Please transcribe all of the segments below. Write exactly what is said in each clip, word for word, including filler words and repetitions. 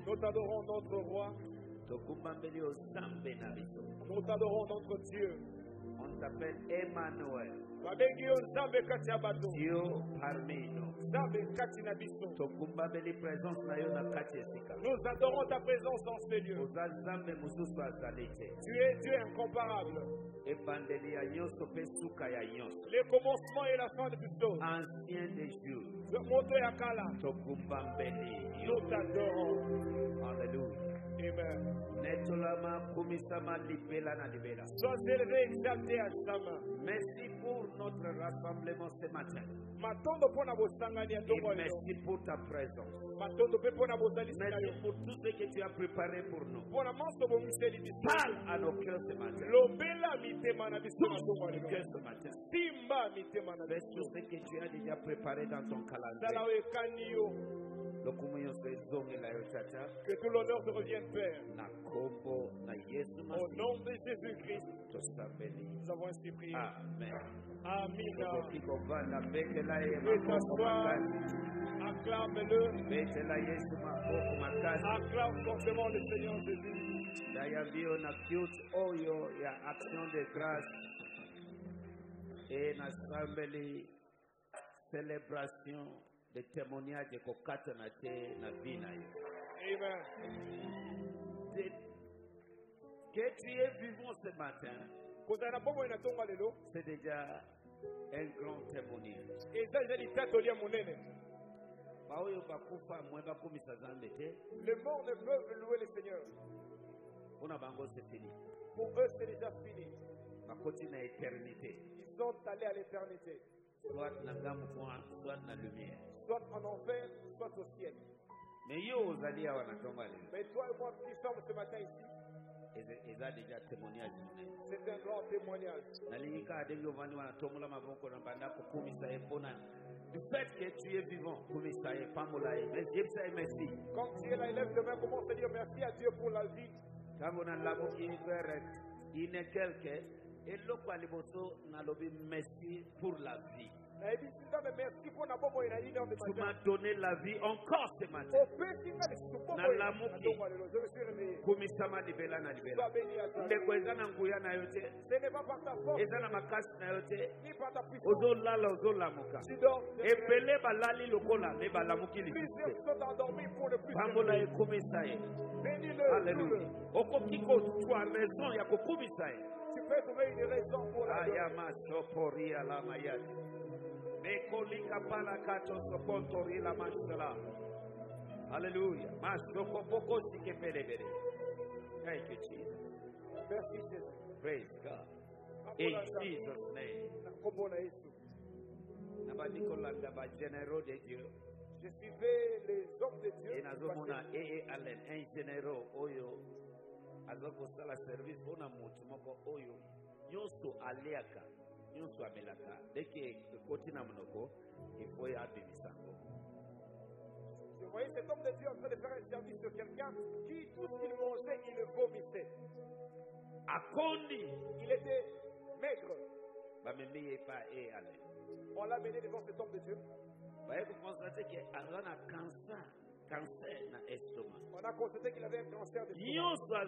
Nous t'adorons notre roi. Nous t'adorons notre Dieu. On t'appelle Emmanuel. Dieu parmi nous. Nous adorons ta présence dans ce lieu. Tu es Dieu incomparable. Le commencement et la fin de toutes choses. Ancien des jours. Nous t'adorons. Alléluia. Amen. Sois élevé, exalté à jamais. Merci pour notre rassemblement ce matin. Et merci pour ta présence. Merci pour tout ce que tu as préparé pour nous. Parle à nos cœurs ce matin. Touche nos cœurs ce matin. Fais tout ce que tu as déjà préparé dans ton calendrier. Que tout l'honneur te revienne, Père. Au nom de Jésus-Christ, nous avons ainsi prié. Amen. Amen. Et t'asseoir, acclame-le. Acclame fortement le Seigneur Jésus. D'ailleurs, na cute oyo ya action de grâce et na assembly célébration de témoignage de kokata na te na vina. Amen. Que tu es vivant ce matin, c'est déjà un grand témoignage. Les morts ne peuvent louer le Seigneur. C'est fini. Pour eux, c'est déjà fini. Ils sont allés à l'éternité. Soit dans la lumière. Soit en enfer, soit au ciel. Mais toi et moi qui sommes ce matin ici, déjà témoignage. C'est un grand témoignage. Du fait que tu es vivant, merci. Quand tu es là, élève demain, commence à dire merci à Dieu pour la vie. Merci pour la vie. Tu m'as donné la vie encore ce matin. Kumisama libela na libela. Ndekweza na nguya na yote. Eza na makasi na yote. Ozo lala ozo lamuka. Epele balali lokola ne balamuki lisite. Pambola ekumisa ye. Alléluia. Okokiko tu as raison ya kokumisa ye. Tu peux trouver une raison pour la Ayama sopori ala mayati. Mekolika pala kato sopontori la mashala. Alléluia. Masoko poko sikepelebele. Thank you, Jesus. Merci, Jésus. Praise God. In Jesus' name. Je suivais les hommes de Dieu. Et nazomona E A Allen, un généraux oyo azokosala service mpona motu moko oyo nyonso aliaka nyonso amelaka deke ekoti na monoko ifo abimisango. Je voyais cet homme de Dieu en train de faire un service sur quelqu'un qui, tout ce qu'il mangeait, il le vomissait. Akondi. Il était maigre. On l'a mené devant cet homme de Dieu. On a constaté qu'il avait un cancer de l'estomac.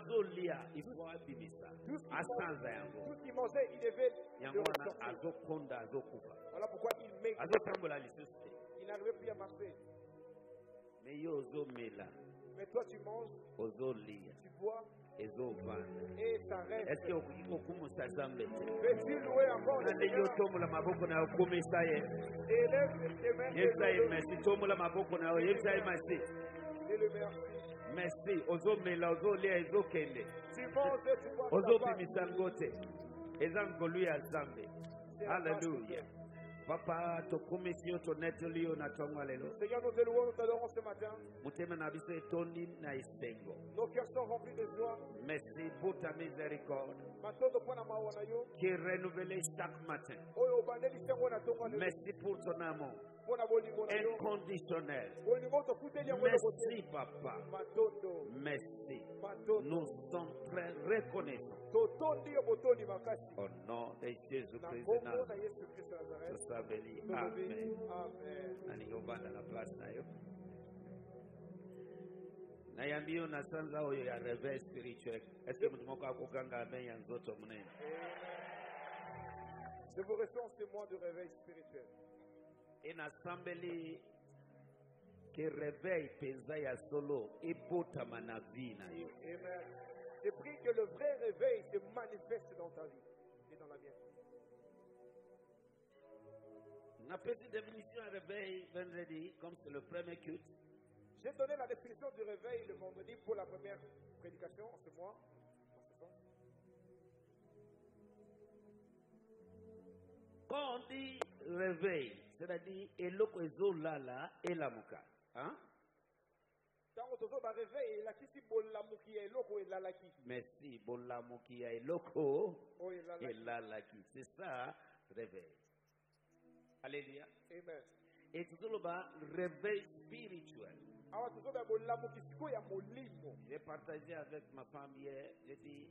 Tout ce qu'il mangeait, il devait le ressortir. Voilà pourquoi il maigre. Il n'arrivait plus à marcher. Mais toi tu manges, tu bois, et ça reste. Est-ce que vous pouvez veux-tu louer encore le Seigneur? Élève tes mains et le merci. Merci. Ozomela, ozolia, ezokende. Tu manges, tu bois, ozobimisangote. Ezangoluya zambe. Alléluia. Papa, to commission to netolio na tongwalelo. Seigneur, nous te louons, nous t'adorons ce matin. Mutema na biso etoni na isengo. Nos cœurs sont remplis de joie. Merci pour ta miséricorde qui est renouvelée chaque matin. Merci pour ton amour inconditionnel. Merci, Papa. Merci. Nous sommes très reconnaissants. Au nom de Jésus-Christ de Nazareth. Amen. Amen. Nayambio na sanza oyo ya réveil spirituel. Est-ce que mtu moko akuganga ben ya nzoto munene? Je vous réponds ce mois de réveil spirituel. Et n'assemblée que réveil penza ya solo ebota manavi na yo. Amen. Je prie que le vrai réveil se manifeste dans ta vie et dans la mienne. La petite définition de réveil vendredi, comme c'est le premier culte. J'ai donné la définition du réveil le vendredi pour la première prédication en ce mois. Quand on dit réveil, c'est-à-dire eloko ezolala elamuka, hein? Merci, bolamuki ya eloko elalaki. C'est ça, réveil. Alléluia. Amen. Et tout le bas, réveil spirituel. J'ai partagé avec ma femme hier, j'ai dit,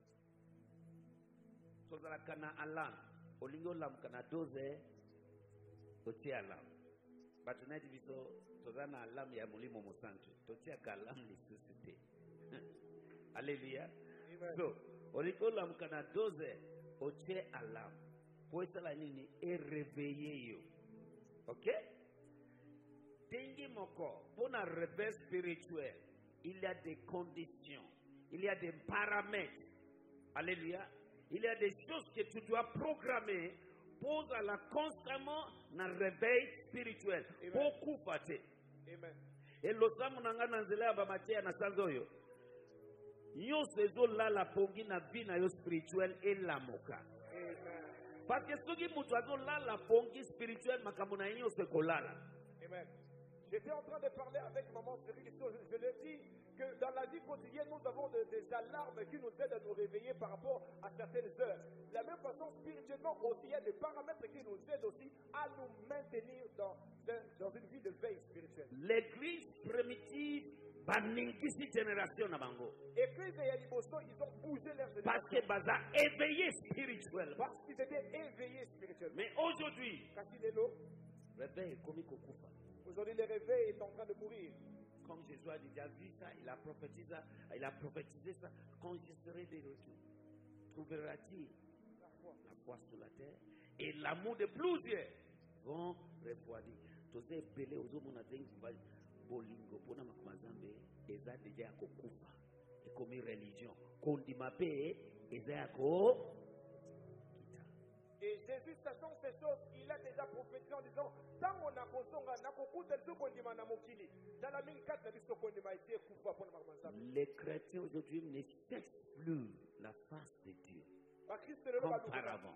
Tozala kana alam, olingo lam kana doze, otie alam. Batuna diviso, Tozana alam ya mulimo musantu, totia kalam li susite. Alléluia. So, olingo lam kana doze, otie alam. Pour cela nini et réveiller yo. OK? Tengi moko, pour un réveil spirituel, il y a des conditions, il y a des paramètres. Alléluia. Il y a des choses que tu dois programmer pour la constamment un réveil spirituel. Beaucoup fâté. Amen. Et l'osamu nanga nanzela ba matia na sanzoyo. Yo sezo la la pongi na vie na yo spirituel et la moka. Amen. Parce que ceux qui mutuazo là la pongi spirituelle makamuna yinyo se kolala. Amen. J'étais en train de parler avec maman Cyril, je lui ai dit que dans la vie quotidienne, nous avons de, des alarmes qui nous aident à nous réveiller par rapport à certaines heures. De la même façon, spirituellement aussi, il y a des paramètres qui nous aident aussi à nous maintenir dans, dans une vie de veille spirituelle. L'église primitive, baningisi génération na bango. Église et Yaliboso, ils ont bougé leur génération. Parce que baza éveillé spirituellement. Parce qu'ils étaient éveillés spirituellement. Mais aujourd'hui, réveil comme Kokufa. Aujourd'hui, le réveil est en train de mourir. Comme Jésus a déjà vu ça, il a prophétisé ça, il a prophétisé ça. Quand je serai de retour, trouveras-tu la foi. la foi sur la terre et l'amour de plusieurs vont refroidir. Tous les belés aux hommes on a bolingo pour na makamazambe eza déjà kokufa et comme religion kondimape eza ko. Et Jésus, sachant ces choses, il a déjà prophétisé en disant, tant on a kosonga, na kokuta zukondima na mokili, dans la mille quatre, na biso kondima ite kufa pour na. Les chrétiens aujourd'hui ne cherchent plus la face de Dieu comme auparavant.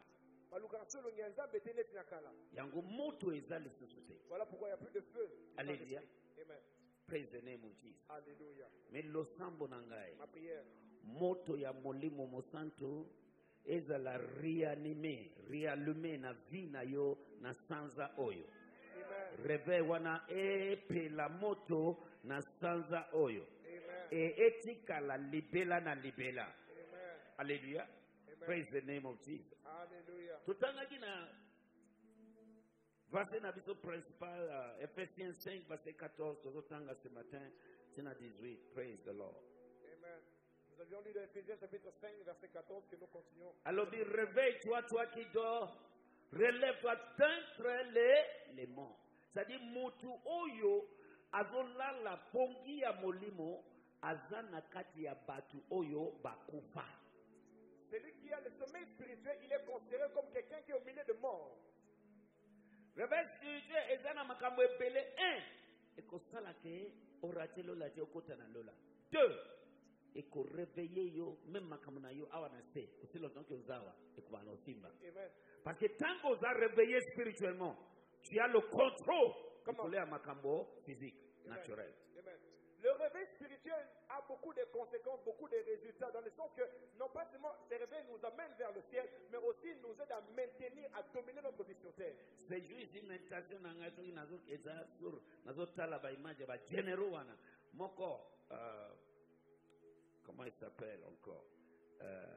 Yango moto eza le société. Voilà pourquoi il n'y a plus de feu. Alléluia. Amen. Praise the name of Jesus. Alléluia. Mais lo sambo nangai. Ma prière. Moto ya molimo mosanto eza la réanimer, réallumer na vie na yo na sanza oyo. Amen. Réveil wana epe la moto na sanza oyo. Amen. Et etika la libela na libela. Amen. Alléluia. Amen. Praise the name of Jesus. Alléluia. Tutanga kina verset na biso principal uh, Ephésiens cinq verset quatorze tutanga ce matin tina dix-huit. Praise the Lord. Amen. Nous avions lu dans Ephésiens chapitre cinq verset quatorze que nous continuons. Alors dit réveille-toi toi qui dors, relève-toi d'entre les les morts. C'est-à-dire mutu oyo azolala pongi ya molimo azana kati ya batu oyo bakufa. Celui qui a le sommeil spirituel, il est considéré comme quelqu'un qui est au milieu de morts. Réveil spirituel ezana makambo epele un ekosala ke oratelo la okota na lola. Deux eko réveiller yo même makambo na yo awa na se aussi longtemps que uzawa eko bana osimba. Amen. Parce que tant que vous avez réveillé spirituellement, tu as le contrôle Comment? de makambo physique, Amen. naturel. Amen. Le réveil spirituel a beaucoup de conséquences, beaucoup de résultats, dans le sens que non pas seulement ces réveils nous amènent vers le ciel, mais aussi nous aident à maintenir, à dominer notre vie sur terre. C'est juste une méditation dans laquelle nous avons sur nazo tala ba image ba généraux wana moko euh, comment il s'appelle encore euh,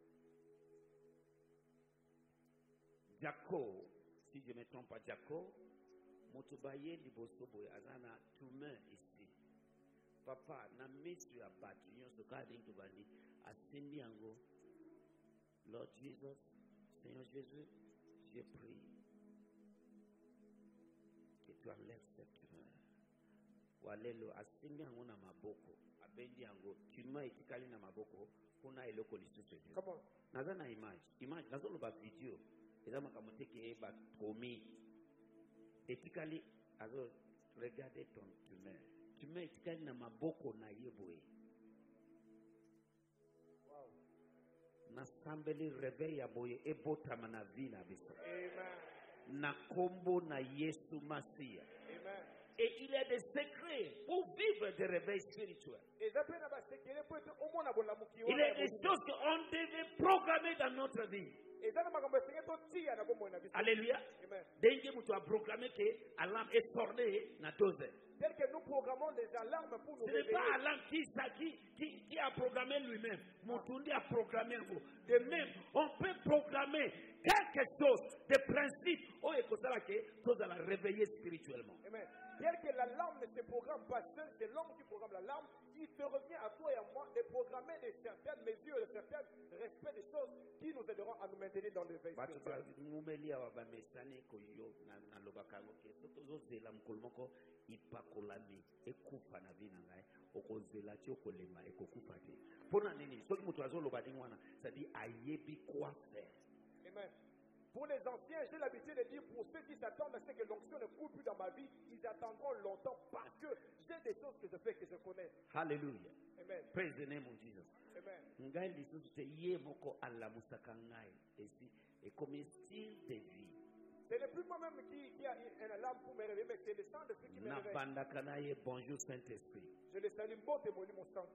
Jaco, si je ne me trompe pas, Jaco, Motobaye Libosobo, Azana, Toumain ici. Papa, na miss you about you so according to Bandi. Asimbi ango. Lord Jesus, Seigneur Jésus, je prie que tu enlèves cette tumeur. Walelo asimbi ango na maboko. Abendi ango. Tumeur etikali na maboko. Kuna eloko lisusu. Come on. Naza na image. Image. Nazo lo ba video. Eza makamoteke ba komi. Etikali azo regardez ton tumeur. Tumeur etikali na maboko na yeboe. Wow. Nasambeli réveil ya boye ebotama na vie na biso. Amen. Na kombo na Yesu Masia. Amen. Et il y a des secrets pour vivre des réveils spirituels. Il y a des choses qu'on devait programmer dans notre vie. Alléluia. Dès que tu as proclamé que l'alarme est tournée dans deux heures. Tel que nous programmons des alarmes pour nous ce n'est pas l'alarme qui, qui, qui a programmé lui-même. Moutundi a programmé vous. De même, on peut programmer quelque chose, des principes. Oh, et pour ça, que tu dois la réveiller spirituellement. Amen. Tel que l'alarme ne se programme pas seul, c'est l'homme qui programme l'alarme. Il te revient à toi et à moi de programmer de certaines mesures, de certains respects des choses qui nous aideront à nous maintenir dans le veille spirituel. Ipakolami ekufa na vina ngai okozela ti okolema ekokufa te pona nini soki mutu azoloba ndenge wana c'est-à-dire ayebi quoi faire. Amen. Pour les anciens, j'ai l'habitude de dire pour ceux qui s'attendent à ce que l'onction ne coule plus dans ma vie, ils attendront longtemps parce que j'ai des choses que je fais que je connais. Hallelujah. Amen. Praise the name of Jesus. Amen. Ngai lisusu te ye moko alamusaka ngai esi et comme style de vie. Ce n'est plus moi-même qui, qui a un alarme pour me réveiller, mais c'est le sang de ceux qui me réveillent. Bonjour Saint-Esprit. Je le salue, bon témoigne mon sang.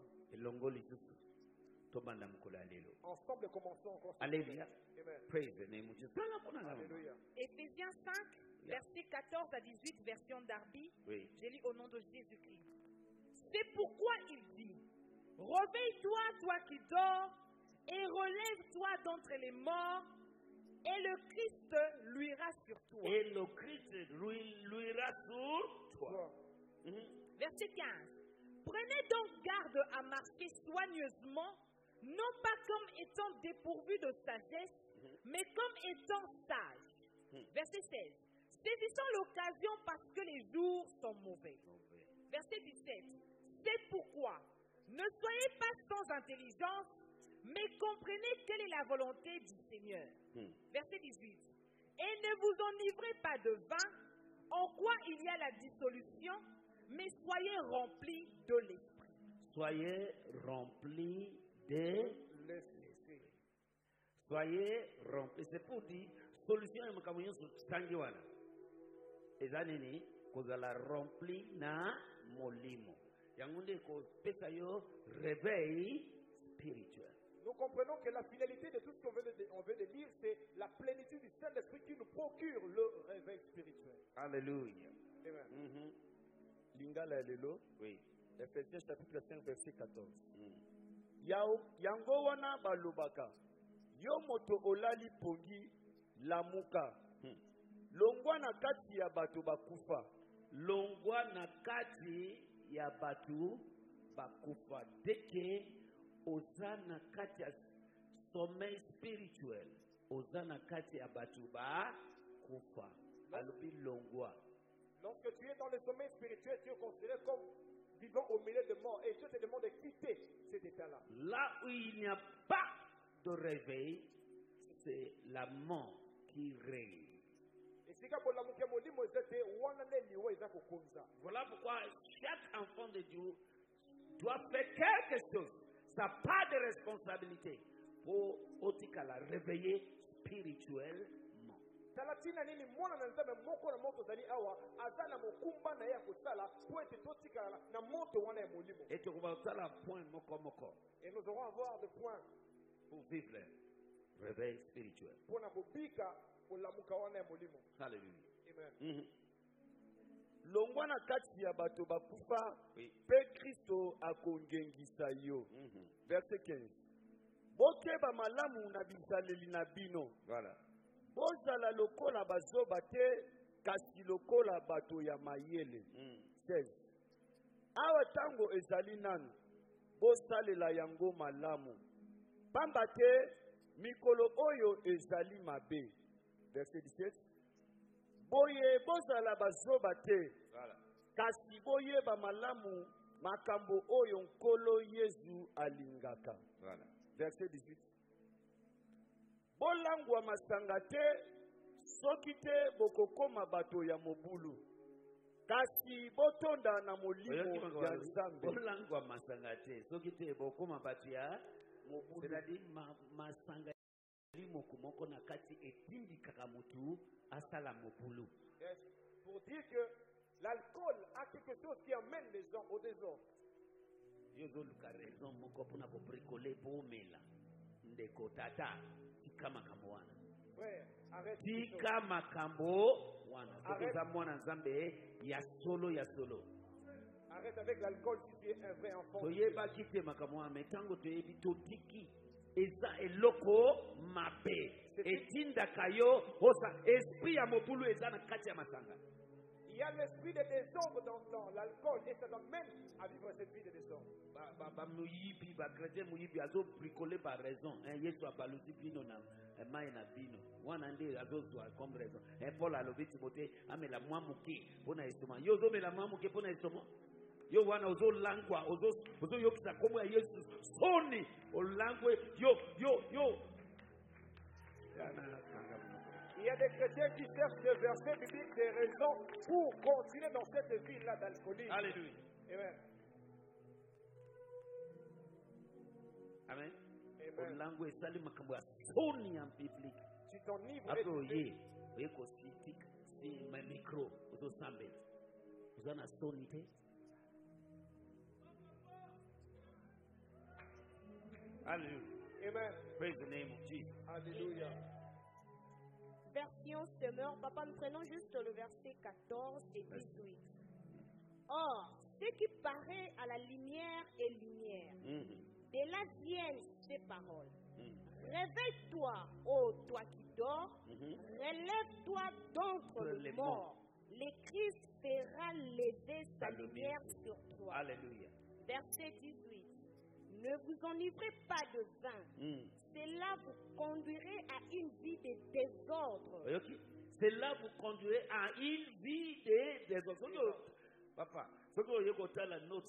Ensemble, commençons encore. Alléluia. Amen. Praise the name of Jesus. Alléluia. Éphésiens cinq, versets quatorze à dix-huit, version d'Arby. Oui. Je lis au nom de Jésus-Christ. C'est pourquoi il dit, réveille-toi, toi qui dors, et relève-toi d'entre les morts, et le Christ luira sur toi. Et le Christ luira sur toi. Mm-hmm. Verset quinze. Prenez donc garde à marcher soigneusement, non pas comme étant dépourvu de sagesse, mm-hmm. mais comme étant sages. Mm-hmm. Verset seize. Saisissons l'occasion parce que les jours sont mauvais. mauvais. Verset dix-sept. C'est pourquoi ne soyez pas sans intelligence, mais comprenez quelle est la volonté du Seigneur. Hmm. Verset dix-huit. Et ne vous enivrez pas de vin, en quoi il y a la dissolution, mais soyez remplis de l'esprit. Soyez remplis de l'esprit. Soyez remplis. C'est pour dire, solution est makamunyo sangiwana. Ezanini, kozala rempli na molimo. Yangunde ko pesa yo réveil spirituel. Nous comprenons que la finalité de tout ce qu'on veut de, on veut de dire, c'est la plénitude du Saint-Esprit qui nous procure le réveil spirituel. Alléluia. Amen. Mm-hmm. Lingala lelo. Oui. Ephésiens chapitre cinq verset quatorze. Mm. Yango wana balobaka. Yo moto olali pongi lamuka. Mm. Longwa na kati ya batu bakufa. Longwa na kati ya batu bakufa. Deke Ozana kati ya sommeil spirituel. Ozana kati ya batu ba kufa. Alubi longwa. Lorsque tu es dans le sommeil spirituel, tu es considéré comme vivant au milieu de morts. Et Dieu te demande de quitter cet état-là. Là où il n'y a pas de réveil, c'est la mort qui règne. Voilà pourquoi chaque enfant de Dieu doit faire quelque chose. Ça n'a pas de responsabilité pour Otikala réveiller spirituellement. Et tu vas faire point moko moko. Et nous aurons à avoir des points pour vivre le réveil spirituel. Alléluia. Amen. Mm-hmm. Longwa na kati ya bato bakufa oui. Pe Kristo akongengisa yo. Mm-hmm. Verset quinze. Bokeba malamu na bizaleli na bino. Voilà. Bozala lokola bazoba te kasi lokola bato ya mayele. Mm. seize. awa tango ezali nanu bosalela yango malamu pamba te mikolo oyo ezali mabe. Verset dix-sept. Boye bozala bazoba te kasi boyeba malamu makambo oyo nkolo Yesu alingaka. Voilà. Verset dix-huit. Bolangwa masanga te soki te bokokoma bato ya mobulu kasi botonda na molimo ya Nzambe. Bolangwa masanga te soki te bokoma bato ya mobulu. C'est-à-dire masanga limo kumoko na kati etindi kakamutu asala mobulu. Yes. Pour dire que l'alcool a quelque chose qui amène les gens au désordre. Yozo luka raison moko pona ko bricoler po mela. Ndeko tata tika makambo wana. Frère, arrête. Tika makambo wana. Tokoza mwana Nzambe ya solo ya solo. Arrête avec l'alcool si tu es un vrai enfant. Toyeba kite makambo wana metango toyebi totiki. Eza eloko mabe. Etinda kayo osa esprit ya mobulu eza na kati ya masanga. Il y a l'esprit de désordre dans, dans l'alcool et ça t'amène à vivre cette vie de désordre. Ba ba ba muyibi ba chrétien muyibi azo bricoler par raison. Hein Yesu abalusi bino na mai na bino. Wana nde azo zwa comme raison. Hein Paul alobi Timothée amela mwa muke pona esoma. Yo zo mela mwa muke pona esoma. Yo wana ozo langwa ozo ozo yokisa komo ya Yesu soni olangwe yo yo yo. Il y a des chrétiens qui cherchent des versets bibliques, des raisons pour continuer dans cette vie-là d'alcoolisme. Alléluia. Amen. Amen. Amen. Langue sali makambo soni en public. Tu t'enivres. Après oye, oye ko sitik si ma micro ozo sambe. Uzana soni te. Hallelujah. Amen. Praise the name of Jesus. Alléluia. Version Semeur, papa, nous prenons juste le verset quatorze et dix-huit. Or, ce qui paraît à la lumière est lumière. Mm-hmm. De là viennent ces paroles. Mm-hmm. Réveille-toi, ô toi qui dors, mm-hmm. relève-toi d'entre les morts. Le Christ fera lever sa lumière sur toi. Alléluia. Verset dix-huit. Ne vous enivrez pas de vin. Mm. Cela vous conduirait à une vie de désordre. Okay. Cela vous conduirait à une vie de désordre. Papa, ce que vous avez la note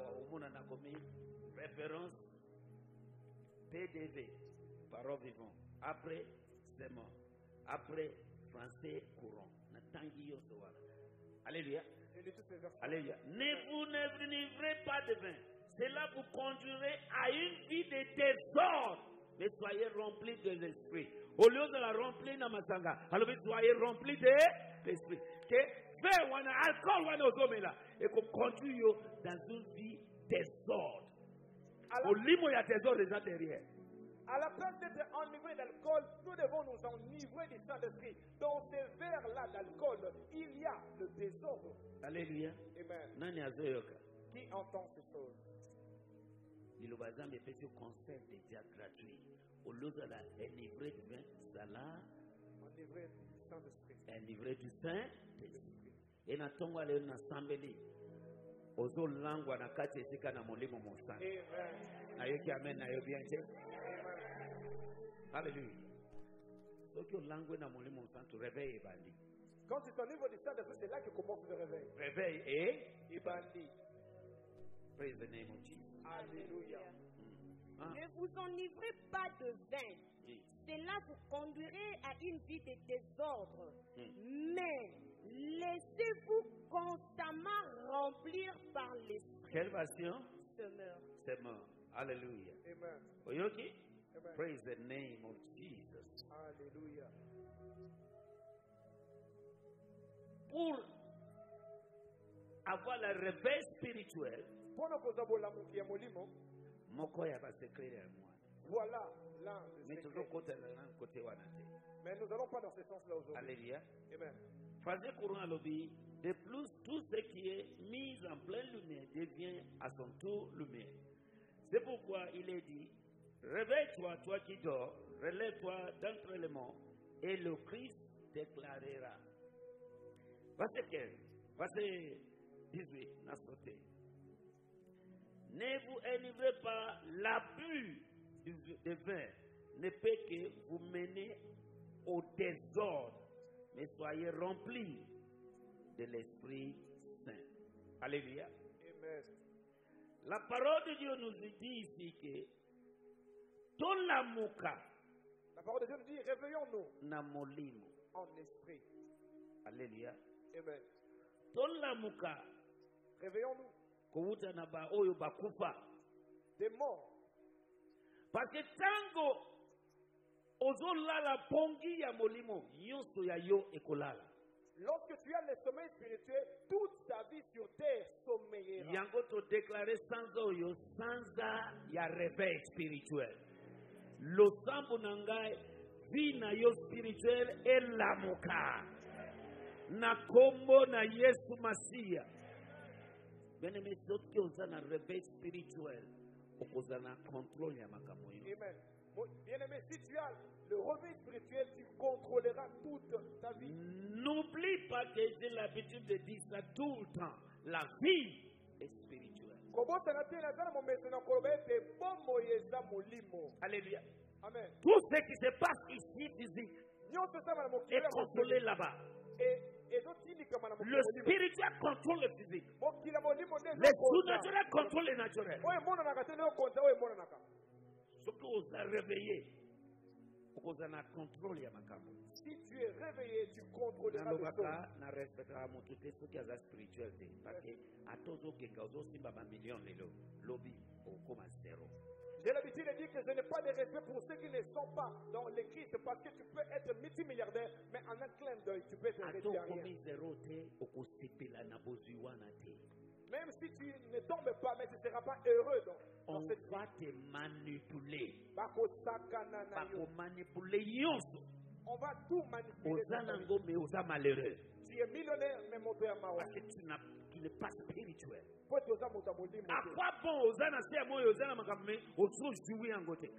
référence P D V, parole vivante. Après, c'est mort. Après, français courant. Alléluia. Alléluia. Ne vous n'enivrez pas de vin. Cela vous conduirait à une vie de désordre. Mais soyez remplis de l'esprit. Au lieu de la remplir dans ma sanga, alors soyez remplis de l'esprit. Que fait wana alcool wana ozomela et qu'on conduit dans une vie désordre. Au limo ya désordre déjà derrière. À la place d'être enivré d'alcool, nous devons nous enivrer du Saint-Esprit. Dans ces verres-là d'alcool, il y a le désordre. Alléluia. Amen. Nani azoyoka? Qui entend ces choses? Il va jamais faire un concert déjà gratuit. Au lieu de la enivré du vin, ça l'a enivré du Saint-Esprit. Enivré du Saint-Esprit. Et na tongo ale na sambeli. Ozo langwa na kati esika na molimo monsana. Amen. Na yoki amen na yo bien te. Alléluia. Donc yo langwe na molimo monsana tu réveille bandi. Quand tu t'enivres du Saint-Esprit, c'est là que commence le réveil. Réveil et et bandi. Praise the name of Jesus. Alléluia. Mm. Hein? Ne vous enivrez pas de vin. Oui. Cela vous conduirait à une vie de désordre. Mm. Mais laissez-vous constamment remplir par l'esprit. Quelle version? Semeur. Semeur. Alléluia. Amen. Oyoki? Amen. Praise the name of Jesus. Alléluia. Pour avoir le réveil spirituel, voilà l'un des secrets. Mais nous n'allons pas dans ce sens-là aujourd'hui. Alléluia. Amen. Frasé courant à l'obéi, de plus, tout ce qui est mis en pleine lumière devient à son tour lumière. C'est pourquoi il est dit, réveille-toi, toi qui dors, relève-toi d'entre les morts, et le Christ t'éclairera. Verset quinze, verset dix-huit, n'a sauté. Ne vous enivrez pas, l'abus de vin ne peut que vous mener au désordre, mais soyez remplis de l'Esprit Saint. Alléluia. Amen. La parole de Dieu nous dit ici que ton lamuka, la parole de Dieu nous dit, réveillons-nous na molimo en esprit. Alléluia. Amen. Ton lamuka, réveillons-nous kouta na ba oyo bakufa, des morts. parce que tango ozolala pongi ya molimo nyonso ya yo ekolala. Lorsque tu as le sommeil spirituel, toute ta vie sur terre sommeillera. Yango to déclarer sans oyo, sans ya réveil spirituel. Lo sambo nangai, vie na yo spirituel et lamuka. Na kombo na Yesu Masia. Bien-aimé, d'autres qui ont un réveil spirituel, ont un contrôle ya makambo yo. Amen. Bien-aimé, si tu as le réveil spirituel, tu contrôleras toute ta vie. N'oublie pas que j'ai l'habitude de dire ça tout le temps. La vie est spirituelle. Alléluia. Amen. Tout ce qui se passe ici physique est contrôlé là-bas. Le spirituel contrôle le physique. Le surnaturel contrôle le naturel. Ce que vous avez réveillé, vous avez contrôle ya makambo. Si tu es réveillé, tu contrôleras les choses. Na respectera mon tout ce qui est spirituel. Parce que à tous les gens qui ont simba millions de lobby au comme zéro. J'ai l'habitude de dire que je n'ai pas de respect pour ceux qui ne sont pas dans le Christ, parce que tu peux être multimilliardaire, mais en un clin d'œil, tu peux être réduit à rien. Même si tu ne tombes pas, mais tu ne seras pas heureux. Donc, on dans cette va te manipuler. Bako manipuler. On va tout manipuler. Mais malheureux. Tu es millionnaire, mais mon père m'a parce que tu n'as, tu n'es pas spirituel. À quoi bon aux anassia moi aux anamakame au trou jouer en côté.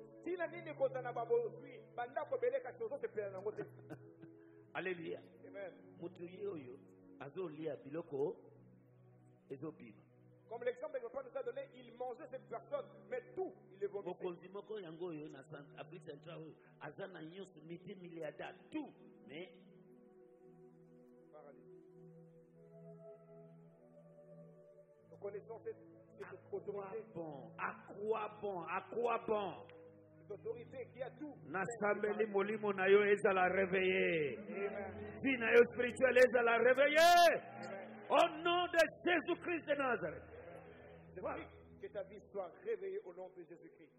Alléluia. Amen. Mutuye oyo azolia biloko ezobima. Comme l'exemple que le papa nous a donné, il mangeait cette personne, mais tout, il est vomité. Mokonzi moko yango oyo na Afrique centrale azana nyonso miti milliardaire tout mais nous connaissons cette, cette à autorité. Quoi bon? À quoi bon? À quoi bon? Cette autorité qui a tout. Nasambeli molimo na yo ezala réveillé. Amen. Vie na yo spirituel ezala réveillé. Au nom de Jésus-Christ de Nazareth. Je prie que ta vie soit réveillée au nom de Jésus-Christ.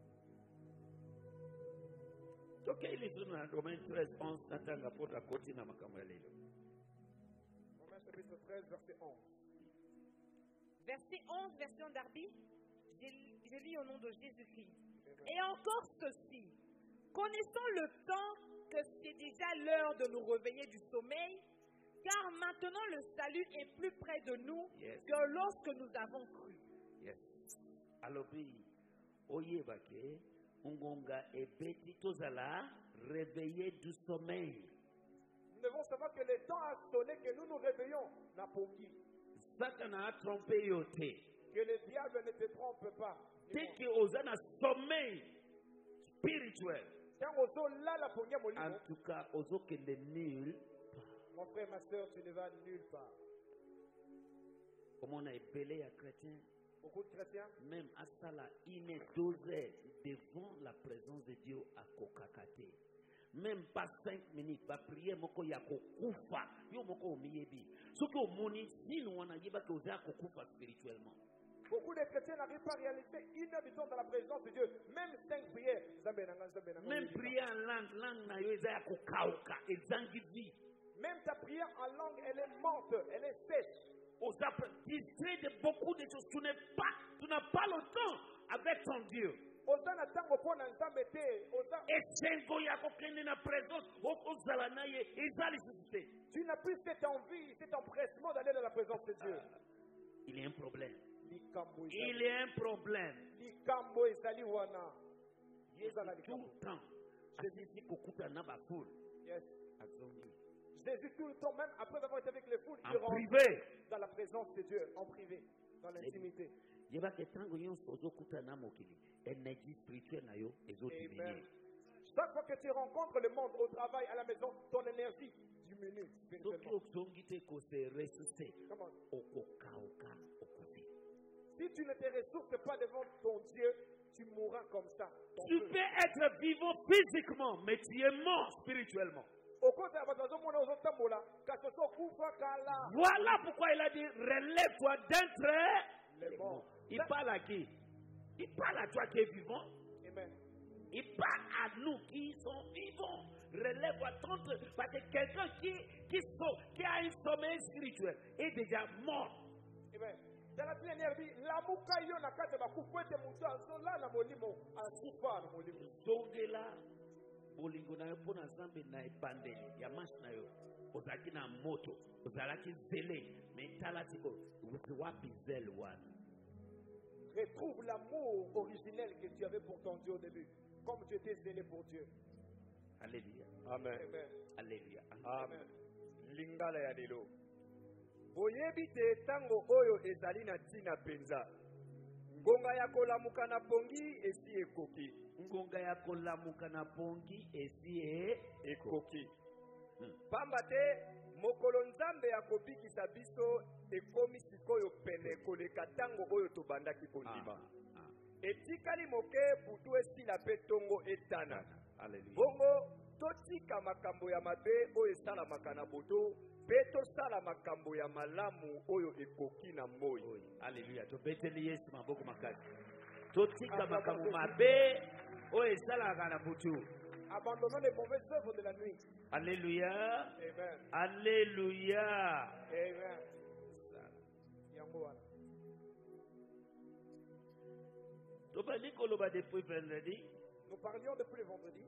Ok, il est dans Romains treize, onze, Natanga Pota Koti na makambo ya lelo. Romains chapitre treize, verset onze. Verset onze, version Darby, je, je lis au nom de Jésus-Christ. Et encore ceci, connaissons le temps que c'est déjà l'heure de nous réveiller du sommeil, car maintenant le salut est plus près de nous yes. que lorsque nous avons cru. Yes. Alobi, oyebake, ungonga ebeti tozala réveillé du sommeil. Nous devons savoir que le temps a sonné que nous nous réveillons. Napoki. Satan a trompé yote. Que le diable ne te trompe pas. Dès que osana sommeil spirituel. En tout cas, ozo que ne nul. Mon frère, ma soeur, tu ne vas nulle part. Comme on a épelé à chrétiens. Beaucoup de chrétiens. Même à Sala, il est dosé devant la présence de Dieu à Kokakate. Même pas cinq minutes, va prier moko ya kokufa. Yo moko omiyebi. Ce que au moni, si nous on a dit que oser kokufa spirituellement. Beaucoup de chrétiens n'arrivent pas à réaliser une heure de temps dans la présence de Dieu. Même cinq prières. Même prière en langue, langue na yo ezaya kokauka, ezangivi. Même ta prière en langue, elle est morte, elle est sèche. Aux distrait de beaucoup de choses. Tu n'es pas, tu n'as pas le temps avec ton Dieu. Et sengo yako kende na présence, okozala na ye, ezali suscité. Tu n'as plus cette envie, cet empressement d'aller dans la présence de Dieu. Il y a un problème. Il y a un problème. Tout le temps. Jésus kokuta na ba foule. Yes. Jésus tout le temps, même après avoir été avec les foules, en il rentre privé. Dans la présence de Dieu, en privé, dans l'intimité. yeba ke tango nyonso ozokutana mokili énergie spirituelle na yo ezodiminuer. Chaque fois que tu rencontres le monde au travail, à la maison, ton énergie diminue. Si tu ne te ressources pas devant ton Dieu, tu mourras comme ça. Tu peux être vivant physiquement, mais tu es mort spirituellement. Voilà pourquoi il a dit relève-toi d'entre les morts. Il parle à qui? Il parle à toi qui es vivant. Amen. Il parle à nous qui sommes vivants. Relève-toi contre. Parce que quelqu'un qui, qui, qui a un sommeil spirituel est déjà mort. Amen. Dans la dernière vie, la mouka yo na kate ba kukwete mutu azola na molimo asufa na molimo. Zongela bolingo na yo pona zambe na ebandeli ya mashi na yo. Ozaki na moto, ozalaki zele, mentala tiko wapi zel wana. Retrouve l'amour originel que tu avais pour ton Dieu au début, comme tu étais zélé pour Dieu. Alléluia. Amen. Amen. Alléluia. Amen. Lingala ya lelo. Boyebi te tango oyo ezali na tina penza. Ngonga ya kolamuka na pongi esi ekoki. Ngonga ya kolamuka na pongi esi e ekoki. Hmm. Pamba te mokolo nzambe ya kobikisa biso ekomi sikoyo pene koleka tango oyo tobandaki kondima. Ah, ah. Etikali moke butu esila pe tongo etana. Alléluia. Bongo totika makambo ya mabe oyo esalamaka na boto pe tosala makambo ya malamu oyo ekoki na moi. Alléluia. Tobeteli Yesu maboko makasi. Totika makambo mabe oyo esalamaka na boto. Abandonnons les mauvaises œuvres de la nuit. Alléluia. Amen. Alléluia. Amen. Depuis vendredi. Nous parlions depuis le vendredi.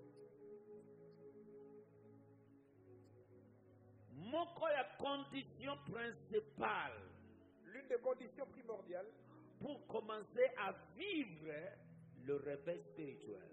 Moko ya condition principale. L'une des conditions primordiales pour commencer à vivre le réveil spirituel.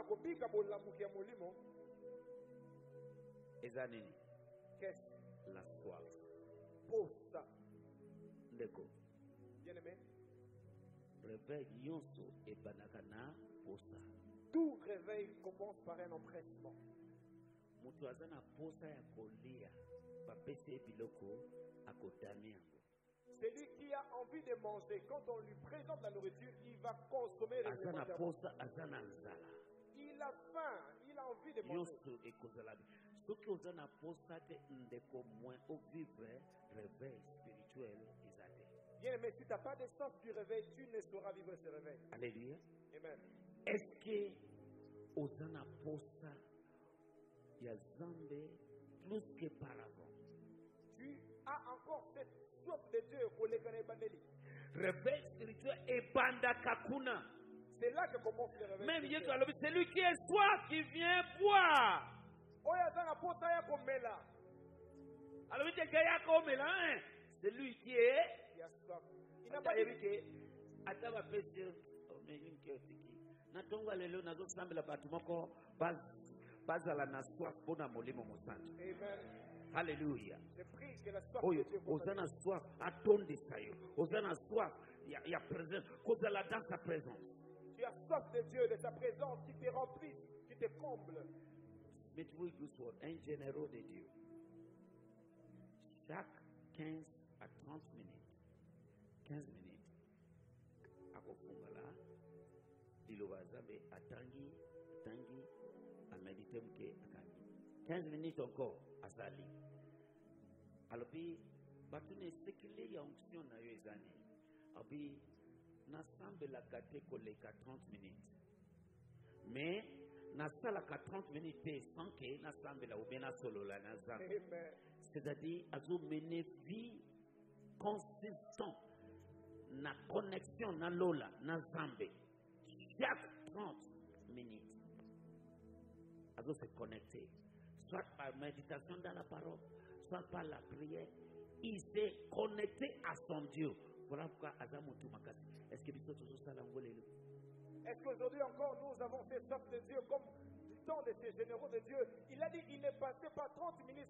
Ezanini. Qu'est-ce? La soif. Posa. Ndeko. Bien-aimé. Réveil yonso et banakana posa. Tout réveil commence par un empressement. Mutu azana posa ya kolia. Bapese biloko akodamia. Celui qui a envie de manger, quand on lui présente la nourriture, il va consommer azana posa azana nzala. Il a faim, il a envie de manger. Yonso et kozalabi. Ce qui aux ana posa te ndeko moins au vivre réveil spirituel isate. Bien, mais si tu n'as pas de sens du réveil, tu ne sauras vivre ce réveil. Alléluia. Amen. Est-ce que aux ana posa ya zambe plus que par avant? Tu as encore cette soif de Dieu pour les Ganebandeli. Réveil spirituel et banda kakuna. C'est là que commence le réveil. Même Dieu, c'est lui qui est soif qui vient boire. Alors, il dit c'est lui qui est. Il n'a pas dit que ataba pese natonga lelo nazo sambela batu moko bazala na soif pona molimo mosanta. Amen. Alléluia. Je prie que la soif Oyo de Dieu ozana soif atondisa yo. Ozana soif ya ya présence kozala dans sa présence. Tu as soif de Dieu, de sa présence qui te remplit, qui te comble. Mettez-vous doucement, un généraux de Dieu. Chaque quinze à trente minutes, quinze minutes, à Kofungala, Dilowazabe, à Tangi, Tangi, à méditer mke akani. quinze minutes encore, à Sali. Alors puis, batune sekile ya onction na yo ezani. Alors puis, n'assemble la kate koleka trente minutes. Mais, nasalaka trente minutes sans que nasambela ou bien solo la nazam. C'est-à-dire azo mener vie consistant na connexion na lola na zambe chaque trente minutes azo se connecter soit par méditation dans la parole soit par la prière il s'est connecté à son Dieu. Voilà pourquoi azamutu makasi. Est-ce que biso toujours ça l'angolelo? Est-ce qu'aujourd'hui encore nous avons cette sorte de Dieu comme du temps de ces généraux de Dieu? Il a dit il ne passait pas trente minutes sans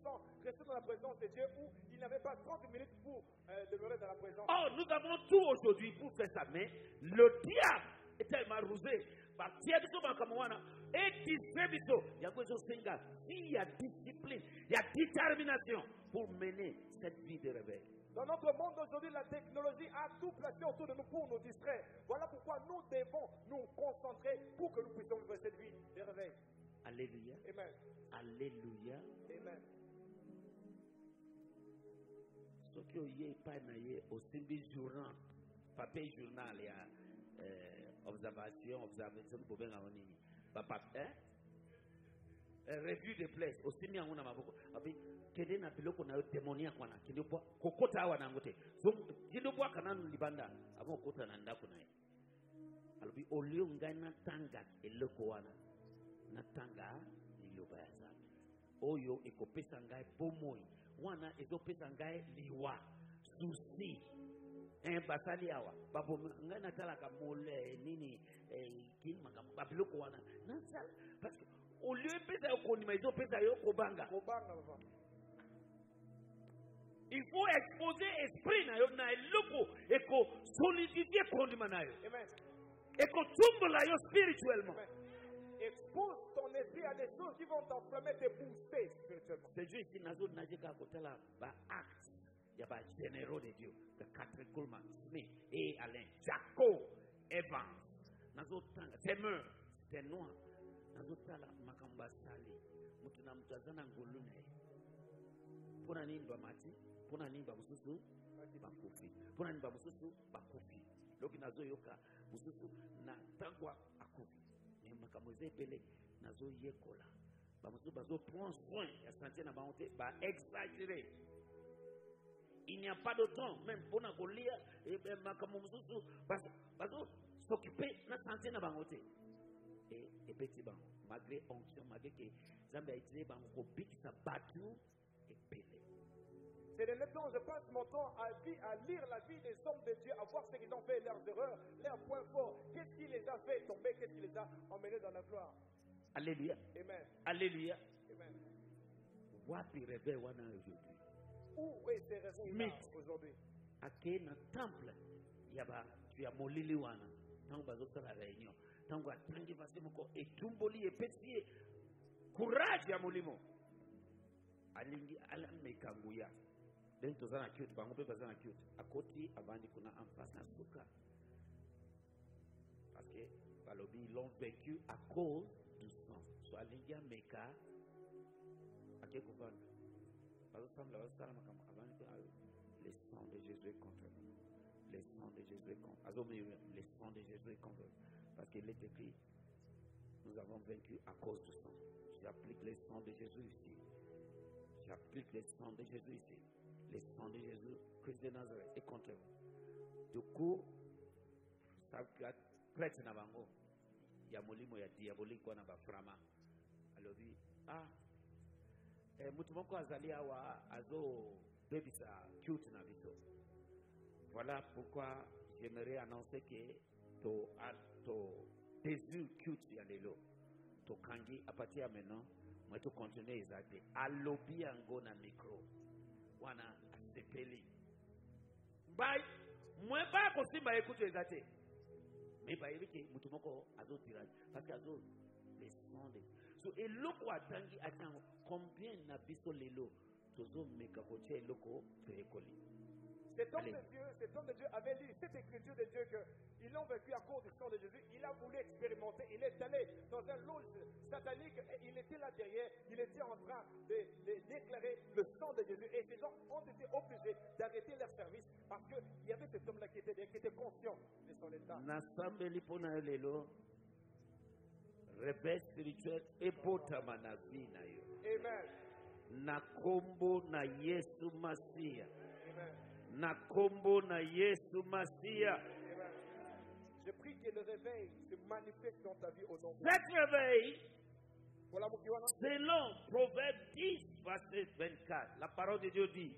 restait dans la présence de Dieu où il n'avait pas trente minutes pour euh, demeurer dans la présence. Oh, nous avons tout aujourd'hui pour faire ça, mais le diable est tellement rusé. Par Dieu, et distribution. Il y a besoin de il y a discipline, il y a détermination pour mener cette vie de réveil. Dans notre monde aujourd'hui, la technologie a tout placé autour de nous pour nous distraire. Voilà pourquoi nous devons nous concentrer pour que nous puissions vivre cette vie de réveil. Alléluia. Amen. Alléluia. Amen. Ce qui est pas naïe au simbi journal, papier journal, il y a observation, observation, pour bien avoir nini. Papa, hein? Revue de place. Au simbi on a maboko. Abi, kede na biloko na démonia kwa na kede po kokota awa na ngote. So kede po kana libanda. Abo kokota na ndako na ye. Alobi olio ngai na tanga eloko wana. Na tanga liloba ya zambi. Oyo ekopesa ngai bomoi. Wana ezopesa ngai liwa. Susi. Eh basali awa. Babo ngai na tala ka mole nini eh kin maka babiloko wana. Na sala parce que au lieu pesa okondima ezopesa yo kobanga. Kobanga baba. Il faut exposer l'esprit na yo na eloko eko solidifier kondima na yo. Amen. Eko tumbola yo spirituellement. Amen. Expose ton esprit à des choses qui vont t'enflammer, te booster spirituellement. C'est juste que nazo najeka kotala ba acte ya ba généraux de Dieu, de quatre Coleman, Smith et Alain, Jaco, Evans. Nazo tanga, c'est meur, c'est noir. Nazo tala makamba sali. Mutuna mutazana ngolune. Pona nimba mati, pona nimba mususu bakufi. Pona nimba mususu bakufi. Loki nazo yoka mususu na tangwa akufi. Ni makamoze pele nazo yekola. Ba mususu bazo prendre soin ya santé na baonte ba exagérer. Il n'y a pas de temps même pour na kolia et makamo mususu bazo s'occuper na santé na baonte. Et et petit ban malgré onction malgré que Zambia utilisé ban ko biki sa battu et pelé. C'est de temps où je passe mon temps à, à lire la vie des hommes de Dieu, à voir ce qu'ils ont fait, leurs erreurs, leurs points forts. Qu'est-ce qui les a fait tomber, qu'est-ce qui les a emmenés dans la gloire. Alléluia. Amen. Alléluia. Amen. Wapi réveil wana aujourd'hui. Où est ces réveils aujourd'hui? À quel temple yaba tu as molili wana. Tant bazo la réunion. Tant que tangi vasi moko etumboli epesi courage ya molimo. Alingi alame kanguya. Donc tous en acute, bango pe bazana acute. À côté avandi kuna en face na suka. Parce que balobi l'ont vécu à cause du sang. So alingia meka ake kufana. Bazo semble la sala makam avandi le sang de Jésus est contre nous. Le sang de Jésus est contre. Azomi le sang de Jésus est contre. Parce qu'il est écrit nous avons vaincu à cause du sang. J'applique le sang de Jésus ici. J'applique le sang de Jésus ici. Le sang de Jésus, Christ de Nazareth, est contre vous. Du coup, ça prête na bango. Ya molimo ya diabolique wana ba frama. Alors dit ah eh mutu moko azali awa azo baby sa cute na biso. Voilà pourquoi j'aimerais annoncer que to to désir cute ya lelo. To kangi à partir de maintenant, moi to continuer exactement. Alobi ango na micro. Wana asepeli. Bye. Moi pas possible écouter exactement. Mais pas éviter mutu moko azo tirage parce que azo les sondes. So et loko atangi atango combien na biso lelo tozo meka koche loko précoli. Cet homme de Dieu, cet homme de Dieu avait lu cette écriture de Dieu qu'ils l'ont vécu à cause du sang de Jésus. Il a voulu expérimenter. Il est allé dans un loge satanique et il était là derrière. Il était en train de, de, d'éclairer le sang de Jésus. Et ces gens ont été obligés d'arrêter leur service parce qu'il y avait cet homme-là qui était, qui était conscient de son état. Nasambeli pona lelo. Réveil spirituel et potamana vina yo. Amen. Na kombo na Yesu Masia. Amen. Na kombo na Yesu Masia. Amen. Je prie que le réveil se manifeste dans ta vie au nom de Cet réveil, voilà, selon Proverbe dix, verset vingt-quatre, la parole de Dieu dit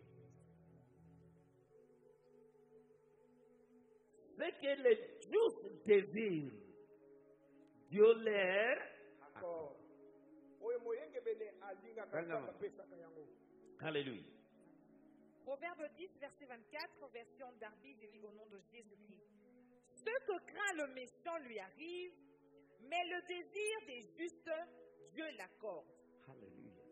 ce que les justes désirent, Dieu leur accorde. Alléluia. Proverbe dix, verset vingt-quatre, version Darby, je lis au nom de Jésus-Christ. Ce que craint le méchant lui arrive, mais le désir des justes, Dieu l'accorde. Alléluia.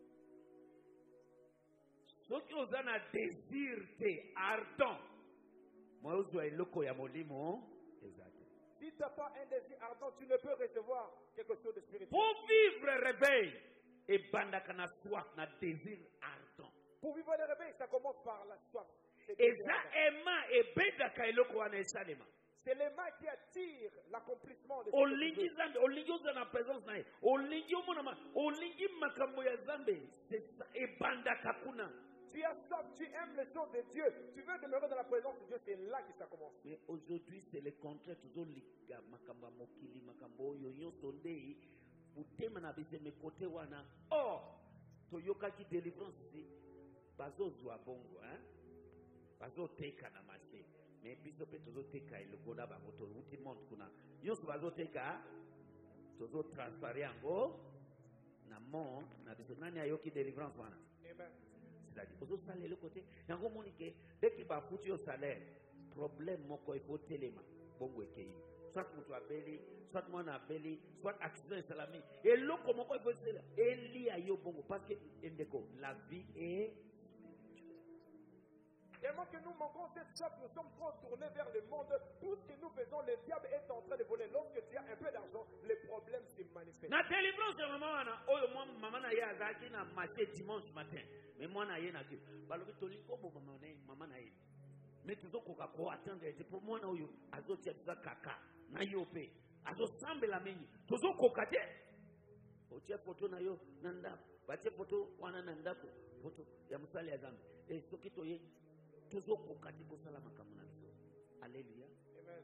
Ce qui vous a un désir de ardent, moi je suis loco ya molimo. Exact. Si tu n'as pas un désir ardent, tu ne peux recevoir quelque chose de spirituel. Pour vivre le réveil, et bandakana soif, na désir ardent. Pour vivre le réveil, ça commence par la soif. Et ça aima et bedaka eloko wana esalema. C'est les mains qui attirent l'accomplissement de Olingi zambe, olingi oza na présence na ye. Olingi omonama, olingi makambo ya zambe. C'est ça et bandaka kuna. Tu as soif, tu aimes les choses de Dieu. Tu veux demeurer dans la présence de Dieu, c'est là que ça commence. Mais aujourd'hui, c'est le contraire. Toujours liga makamba mokili makambo yoyo sondei. Utema na bise me kote wana. Oh, toyoka ki délivrance si. Bazo zwa bongo, hein? Bazo teka na marché. Mais biso pe tozo teka ile goda ba moto uti monde kuna. Yoso bazo teka. Tozo transférer ango na monde na biso nani ayoki délivrance wana. Amen. C'est-à-dire, aux autres salaires, le côté, il y a un moment que dès qu'il va foutre au salaire, problème, mon il faut téléma, bon, oui, soit tu as belli, soit moi a belli, soit accident et salami. Et l'autre, comment il faut faire, et lié à yo bongo, parce que la vie est. Tellement que nous manquons cette soif, nous sommes trop tournés vers le monde. Tout ce que nous faisons, le diable est en train de voler. Lorsque tu as un peu d'argent, les problèmes se manifestent. La délivrance de maman, oh, moi, maman n'a pas zaki na marché dimanche matin. Mais moi, n'a pas zaki. Balobi toliko bo maman maman n'a pas. Mais tout ça qu'on a attendre, c'est pour moi na yo. Azo tia ça kaka na yo pe. Azo sambe la meni. Tout ça qu'on a dit. O tia photo na yo nanda. Ba tia photo wana nanda ko. Photo ya musali ya zambi. Et ce qui toye. Toujours pour kati ko sala makamuna biso. Alléluia. Amen.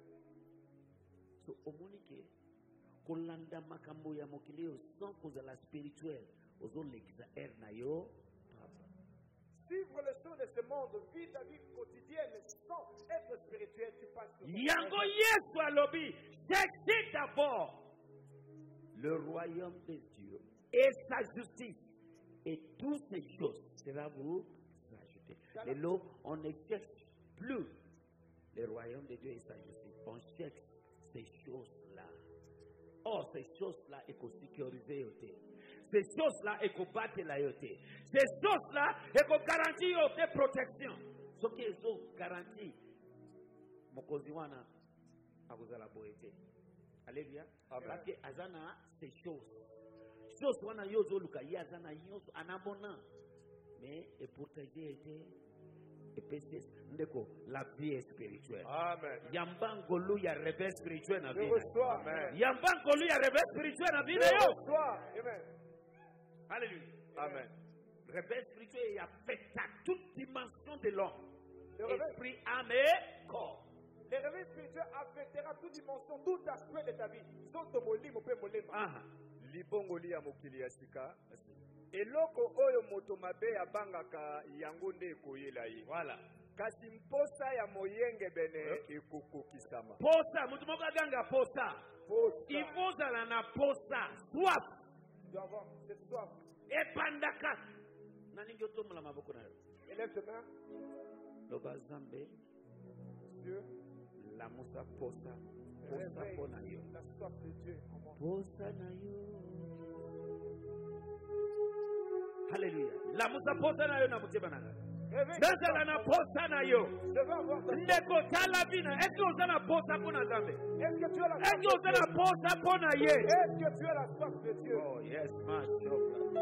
So omonike kolanda makambo ya mokili sans cause la spirituelle ozo lexa er na yo papa. Suivre les choses de ce monde, vivre la vie quotidienne sans être spirituel, tu passes. Yango Yesu alobi, cherchez d'abord le royaume de Dieu et sa justice et toutes ces choses sera vous. Et là, on ne cherche plus le royaume de Dieu et sa justice. On cherche ces choses-là. Or, ces choses-là, il faut sécuriser. Ces choses-là, il faut battre la yoté. Ces choses-là, il faut garantir des protections. Ce qui est garanti, Mokoziwana, à vous à la boété. Alléluia. Parce que Azana, ces choses. Choses, wana yozo luka, yazana yozo, anabona. Mais, et protéger était. La vie est spirituelle. Amen. Yambangolu ya réveil spirituel na vie. Amen. Yambangolu ya réveil spirituel na vie. Amen. Alléluia. Amen. Réveil spirituel il affecte à toute dimension de l'homme. Réveil... Esprit, âme et corps. Le réveil spirituel affectera toute dimension, tout aspect de ta vie. Soto molimo pe molema. Ah. Libongoli ya mokili ya sika. Eloko oyo moto mabe abangaka yango nde koyela ye. Voilà. Kasi mposa ya moyenge bene ekokokisama. Posa, mutu moko aganga posa. Il faut zala na posa. Soif. Tu dois avoir cette soif. Epandaka. Nani njoto mula maboko na yo. Élève tes mains. Loba zambe. Dieu. La musa posa. Posa pona yo. La soif de Dieu. Posa na yo. Alléluia. La musa posa na yo na muteba na. Nazala na posa na yo. Ndeko tala bina. Est-ce que vous avez la posa pona zambe? Est-ce que tu as la Est-ce que vous avez la posa pona ye? Est-ce que tu as la soif de Dieu? Oh yes, macho.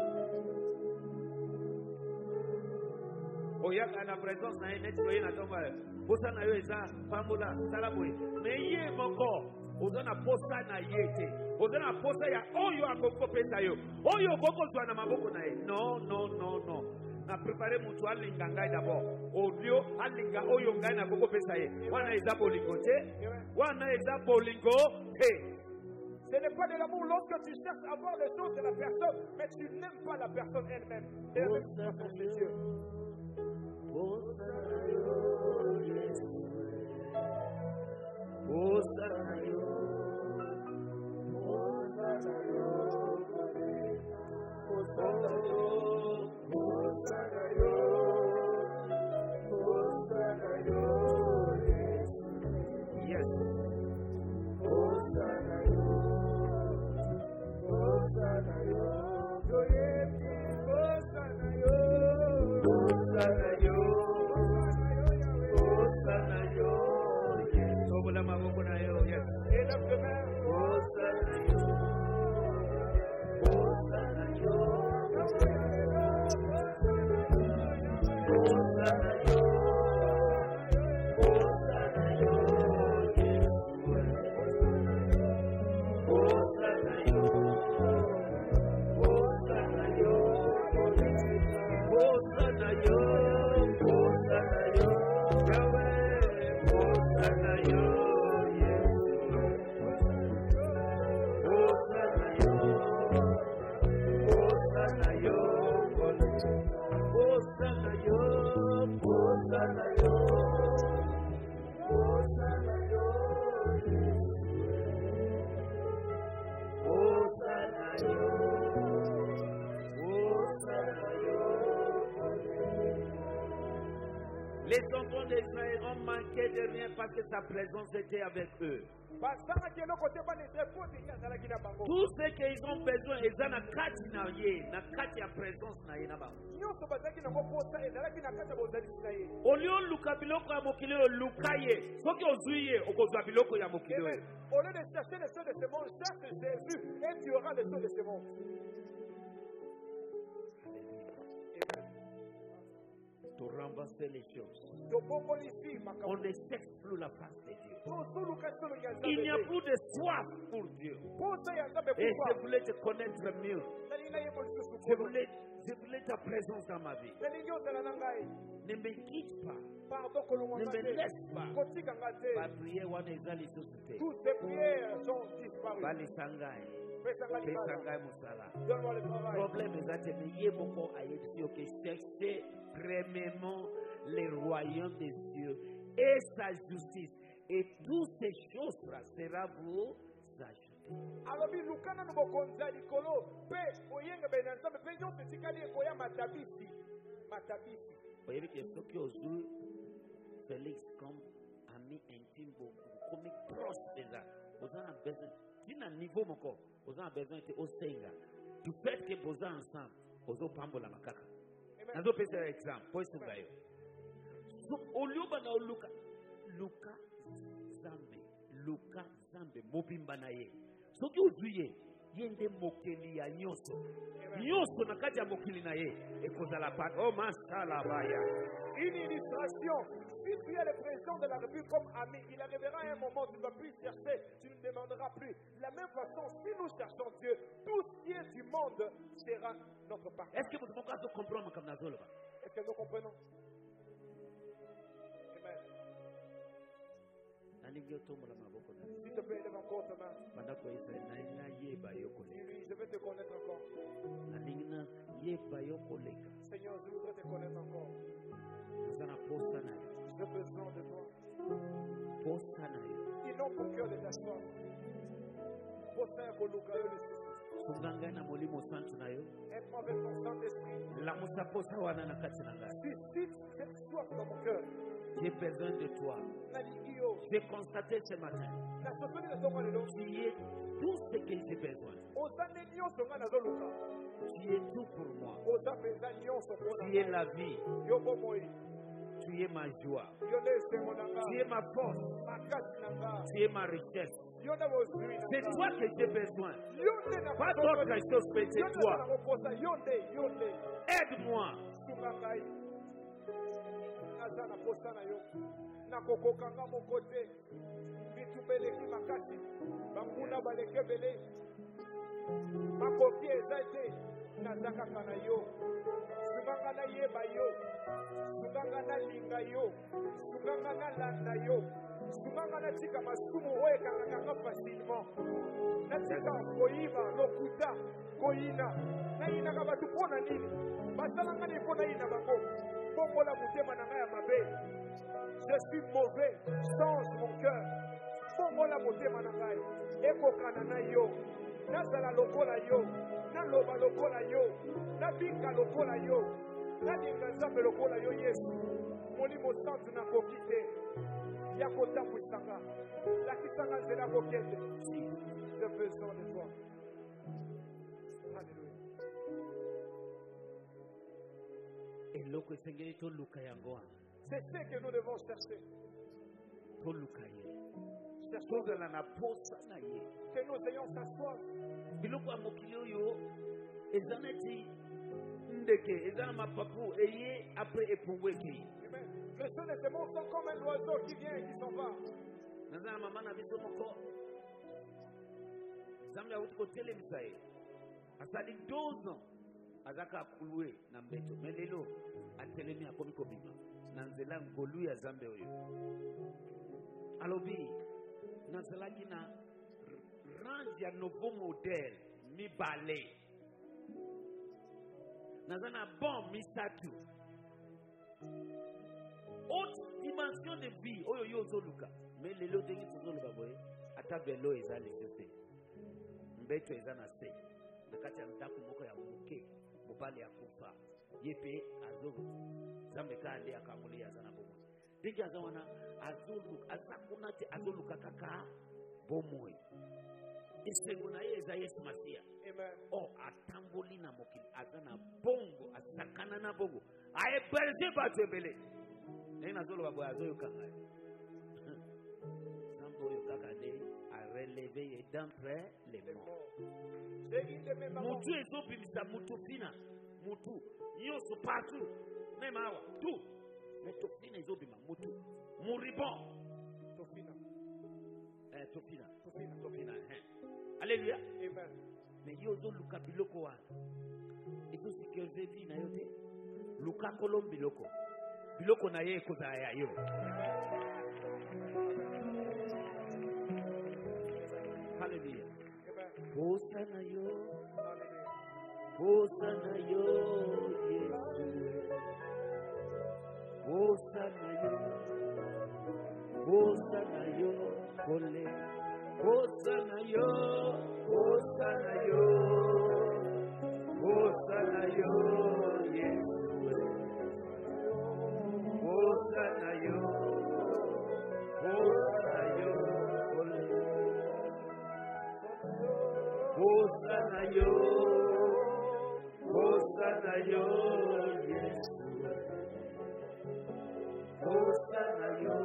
Oyaka na présence na ene tsoye na tomba. Posa na yo eza pambola salaboy. Mais ye moko ozana posa na yete. Ozana posa ya oyo akoko pesa yo. Oyo koko zwa na maboko na ye. Non, non, non, non. Na préparer mutu alinga ngai d'abord. Odio alinga oyo ngai na koko pesa ye. Wana eza bolingo te. Wana eza bolingo te. Ce n'est pas de l'amour lorsque tu cherches à avoir les choses de la personne, mais tu n'aimes pas la personne elle-même. Posa na yo. Posa na yo. Posa na yo. Posa na yo. Posa na yo. Osana yo, Osana yo, yes. Obola maboko na yo, yes. Osana yo, Osana yo, Osana yo, Osana yo, yes. Osana yo, Osana yo, Osana yo, Osana yo, Yahweh, Osana yo, yes. Osana yo, Osana yo, Osana yo, Osana yo, Osana yo, yes. Osana yo, Osana yo. Les enfants d'Israël ont manqué de rien parce que sa présence était avec eux. Tout ce qu'ils ont besoin, ils ont la carte na ye, na carte ya présence na ye na ba. Au lieu luka biloko ya mokili yo luka ye, soki ozwi ye okozwa biloko ya mokili yo. Au lieu de chercher les choses de ce monde, cherche Jésus et tu auras les choses de ce monde. Pour renverser les choses. On ne cherche plus la face de Dieu. Il n'y a plus de soif pour Dieu. Et je voulais te connaître mieux. Je voulais, je voulais ta présence dans ma vie. Ne me quitte pas. Ne me laisse pas. Va prier wana ezali susute. Toutes ces prières sont disparues. Bali sangai. Donne-moi le travail. Problème est que ye moko ayebisi que chercher premièrement les royaumes des cieux et sa justice, et toutes ces choses-là sera vous ajoutées. Alors bi lukana no bokonza likolo pe oyenge benanza pe nyo tikali ekoya matabisi matabisi. Voyez que ce qui aujourd'hui Félix comme ami intime beaucoup comme proche déjà. Vous en avez besoin d'un niveau moko. Vous en avez besoin de au senga. Du fait que vous êtes ensemble, vous êtes pambola makaka. Nazo pesa exemple, pour ce gars. Au lieu de Luka, Luka Zambe, Luka Zambe, Mobimba na ye. Ce qui aujourd'hui yende mokeli ya nyoso. Nyoso na kati ya mokili na ye. Et kozala pat. Oh mashallah baya. Une illustration. Si tu es le président de la République comme ami, il arrivera un moment où tu ne vas plus chercher, tu ne demanderas plus. De la même façon, si nous cherchons Dieu, tout ce qui est du monde sera notre part. Est-ce que vous comprenez comme Nazolo? Est-ce que nous comprenons? Amen. S'il te plaît, lève encore ta main. Oui, je veux te connaître encore. Seigneur, je voudrais te connaître encore. J'ai besoin de toi. Inonde mon cœur de ta soif. Aide-moi avec ton Saint-Esprit. Suscite cette soif dans mon cœur. J'ai besoin de toi. J'ai constaté ce matin. Tu es tout ce que j'ai besoin. Tu es tout pour moi. Tu es la vie. Tu es ma joie. Tu es ma force. Tu es ma richesse. C'est toi que j'ai besoin. Pas d'autre chose que c'est toi. Aide-moi. Sunganga na yeba yo, sunganga na linga yo, sunganga na landa yo, sunganga na tika masumu oye kanga facilement. Na tika koyiba lokuta koyina, na ina ka batu pona nini? Basalanga ni pona ina bango. Bongo la mutema na ngaya mabe. Je suis mauvais, change mon cœur. Bongo la mutema na ngaya. Eko kana na yo, nazala lokola yo. Naloba lokola yo, nabika lokola yo, nalinga nzambe lokola yo Yesu. Molimo santu na kokite, ya kotambwisanga, lakisanga nzela kokende. J'ai besoin de toi. Alléluia. C'est ce que nous devons chercher. Cherchons que nous ayons sa soif. Le son de ces mots sont comme un oiseau qui vient et qui s'en va. Asali douze ans azaka akuluwe na mbeto melelo atelemi akomi kobima na nzela ngolu ya Zambe oyo alobi nazalaki na range ya nouveau modèle mibale nazana bon misatu haute dimension de vie oyo yo zoluka melelo tengi tozoluka boye ata velo eza lesese mbeto eza na se nakati ya ndako moko ya muke mobali ya kufa yepe azolu Zambe kandi akamuli azana bomo ndenge azawana azolu azakuna te azolu kaka bomo esengo na ye eza Yesu Masia. Amen. Oh atamboli na mokili azana bongo asakana na bongo aye berze batebele nena azolu babo azoyo kanga Zambo yo kaka de a relever d'entre les morts. Mutu ezobimisa mutu fina mutu yoso partout même awa tout mais tofina ezobima mutu muribon tofina eh tofina tofina tofina eh alléluia amen mais yozo luka biloko wana iko sécurité vie na yote luka kolom biloko biloko na ye koza ya yo hallelujah Hosana yo, Hosana yo, Yesu. Hosana yo, Hosana yo, Kole. Hosana yo, Hosana yo, Hosana yo, Yesu. Hosana yo, Hosana yo, Kole. Hosana yo, Hosana yo, Yesu. Hosana yo,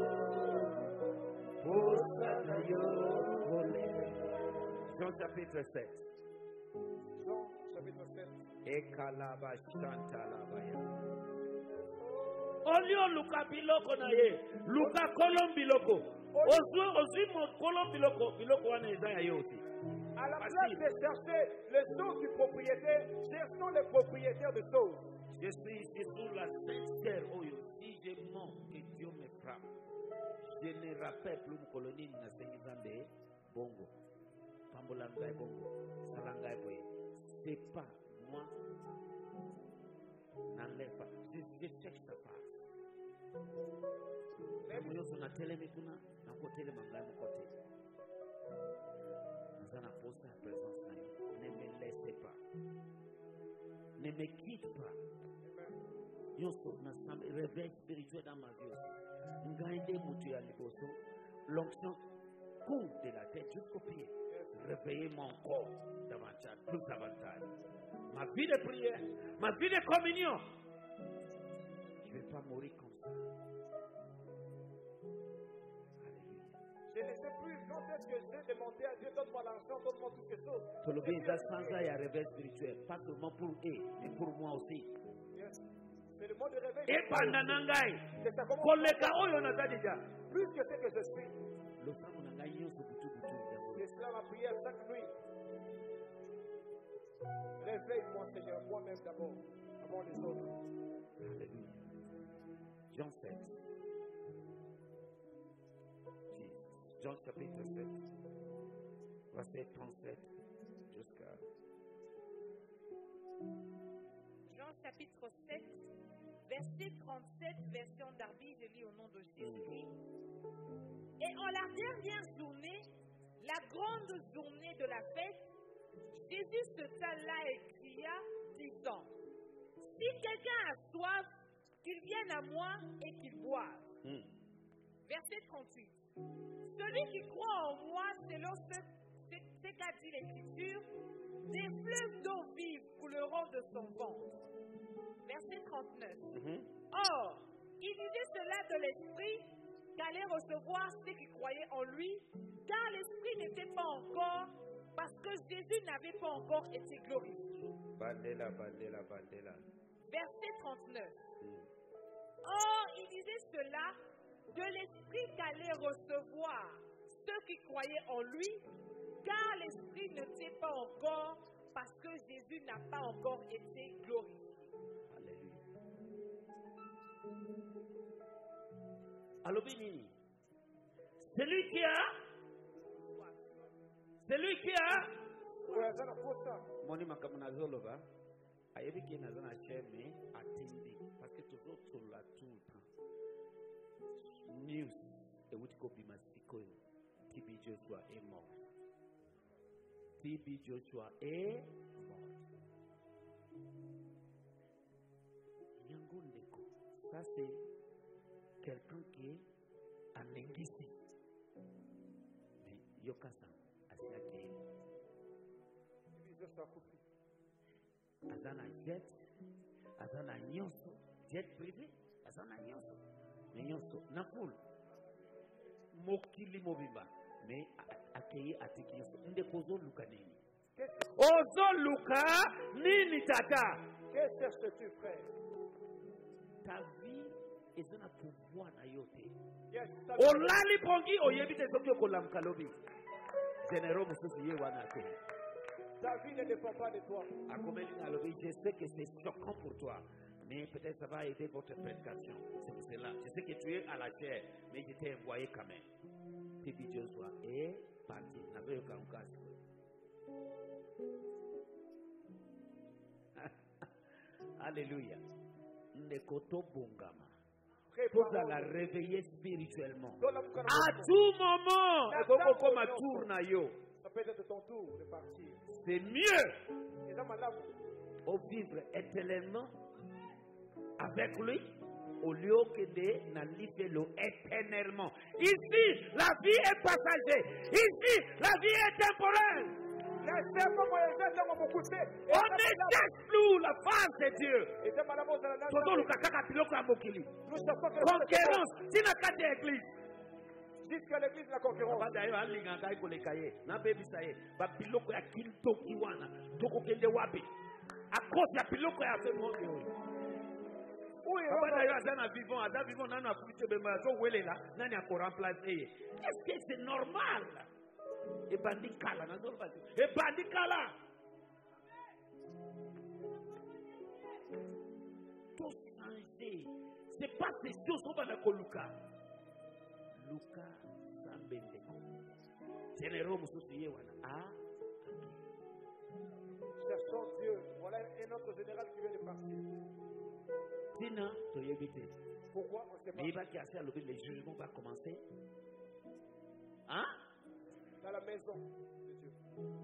Hosana yo, Ole. Jean chapitre sept. Jean chapitre sept. Ekalaba shantalabaya. Olio luka biloko na ye, luka kolom biloko. Ozu ozu mo kolom biloko, biloko wana ezaya yoti. À la place de chercher les choses du propriétaire, cherchons les propriétaires de choses. Je suis ici sur la sainte terre, Oyo. Si je mens que Dieu me frappe, je ne rappelle plus mon colonie na Sengizande Bongo. Pambolangai Bongo. Salangai Boye. C'est pas moi. N'enlève pas. Je, je cherche ta face. Même yo sona telemikuna, na côté le mangai mon côté. Nous en apportons la présence na yo. Ne me laissez pas. Ne me quitte pas. Réveil spirituel dans ma vie. L'onction coule de la tête jusqu'au pied. Réveillez mon corps davantage, plus davantage. Ma vie de prière, ma vie de communion. Je ne vais pas mourir comme ça. Alléluia. Je ne sais plus quand est-ce que j'ai demandé à Dieu, donne-moi l'argent, donne-moi toutes ces choses. Tout le monde a un réveil spirituel, pas seulement pour eux, mais pour moi aussi. C'est le mot de réveil. Et pendant Nangai, plus que ce que je suis. C'est cela ma prière chaque nuit. Réveille-moi, Seigneur, moi-même d'abord, avant les autres. Alléluia. Jean sept. Jean chapitre sept, verset trente-sept jusqu'à. Jean chapitre sept, verset trente-sept, version Darby, je lis au nom de Jésus. Et en la dernière journée, la grande journée de la fête, Jésus se tint là et cria, disant, si quelqu'un a soif, qu'il vienne à moi et qu'il boive. Mm. Verset trente-huit. Celui qui croit en moi, selon ce, ce, ce qu'a dit l'Écriture, des fleuves d'eau vive couleront de son ventre. Verset trente-neuf. Mhm. Or, il disait cela de l'esprit qu'allait recevoir ceux qui croyaient en lui, car l'esprit n'était pas encore, parce que Jésus n'avait pas encore été glorifié. Bandela, bandela, bandela. Verset trente-neuf. Mm. Or, il disait cela de l'esprit qu'allait recevoir ceux qui croyaient en lui, car l'esprit n'était pas encore, parce que Jésus n'a pas encore été glorifié. Alléluia. Allo Béni. Celui qui a, celui qui a, moni makamuna zoloba, ayebi ki nazana cheme atindi, parce que toujours sur la tout le temps. News, et où tu copies ma sticoin, T B Joshua est mort. T B Joshua est mort. Yango Ndeko, ça c'est quelqu'un qui est en Engisi. Mais Yokasa, Asiake. Azana jet, Azana nyonso, jet privé, Azana nyonso. Mais nyonso, Nakul. Mokili Mobimba. Mais accueilli Atiki nyonso. Ndekozo Luka nini. Ozo Luka nini tata. Que cherches-tu, frère? Ta vie est un pouvoir na yote. Yes, Olali pongi oyebite soki okolamka lobi. Généraux mususu ye wana te. ta vie ne dépend pas de toi. Akomeli na lobi, je sais que c'est choquant pour toi, mais peut-être ça va aider votre prédication. C'est pour cela. Je sais que tu es à la chair, mais je t'ai envoyé quand même. T B Joshua est parti. Nazoyo kankasi. Alléluia. Ndekoto bongama. Pour la réveiller spirituellement. À tout moment, ça peut être ton tour de partir. C'est mieux au vivre éternellement avec lui au lieu que de n'allier éternellement. Ici, la vie est passagère. Ici, la vie est temporaire. On ne cherche plus la face de Dieu. Concurrence, si la carte église. Jusqu'à l'église de la concurrence. Est-ce que c'est normal? Et bandit kala, et bandit kala. Tout changer. C'est pas ces choses qu'on va dans Luka. Luka Sambendeko. Généraux Moussousiye wana. Ah. Cherchons Dieu. Voilà un autre général qui vient de partir. Sinon, tu y éviter. Pourquoi on sait pas? Mais il va y avoir le jugement va commencer. Hein? Dans la maison de Dieu.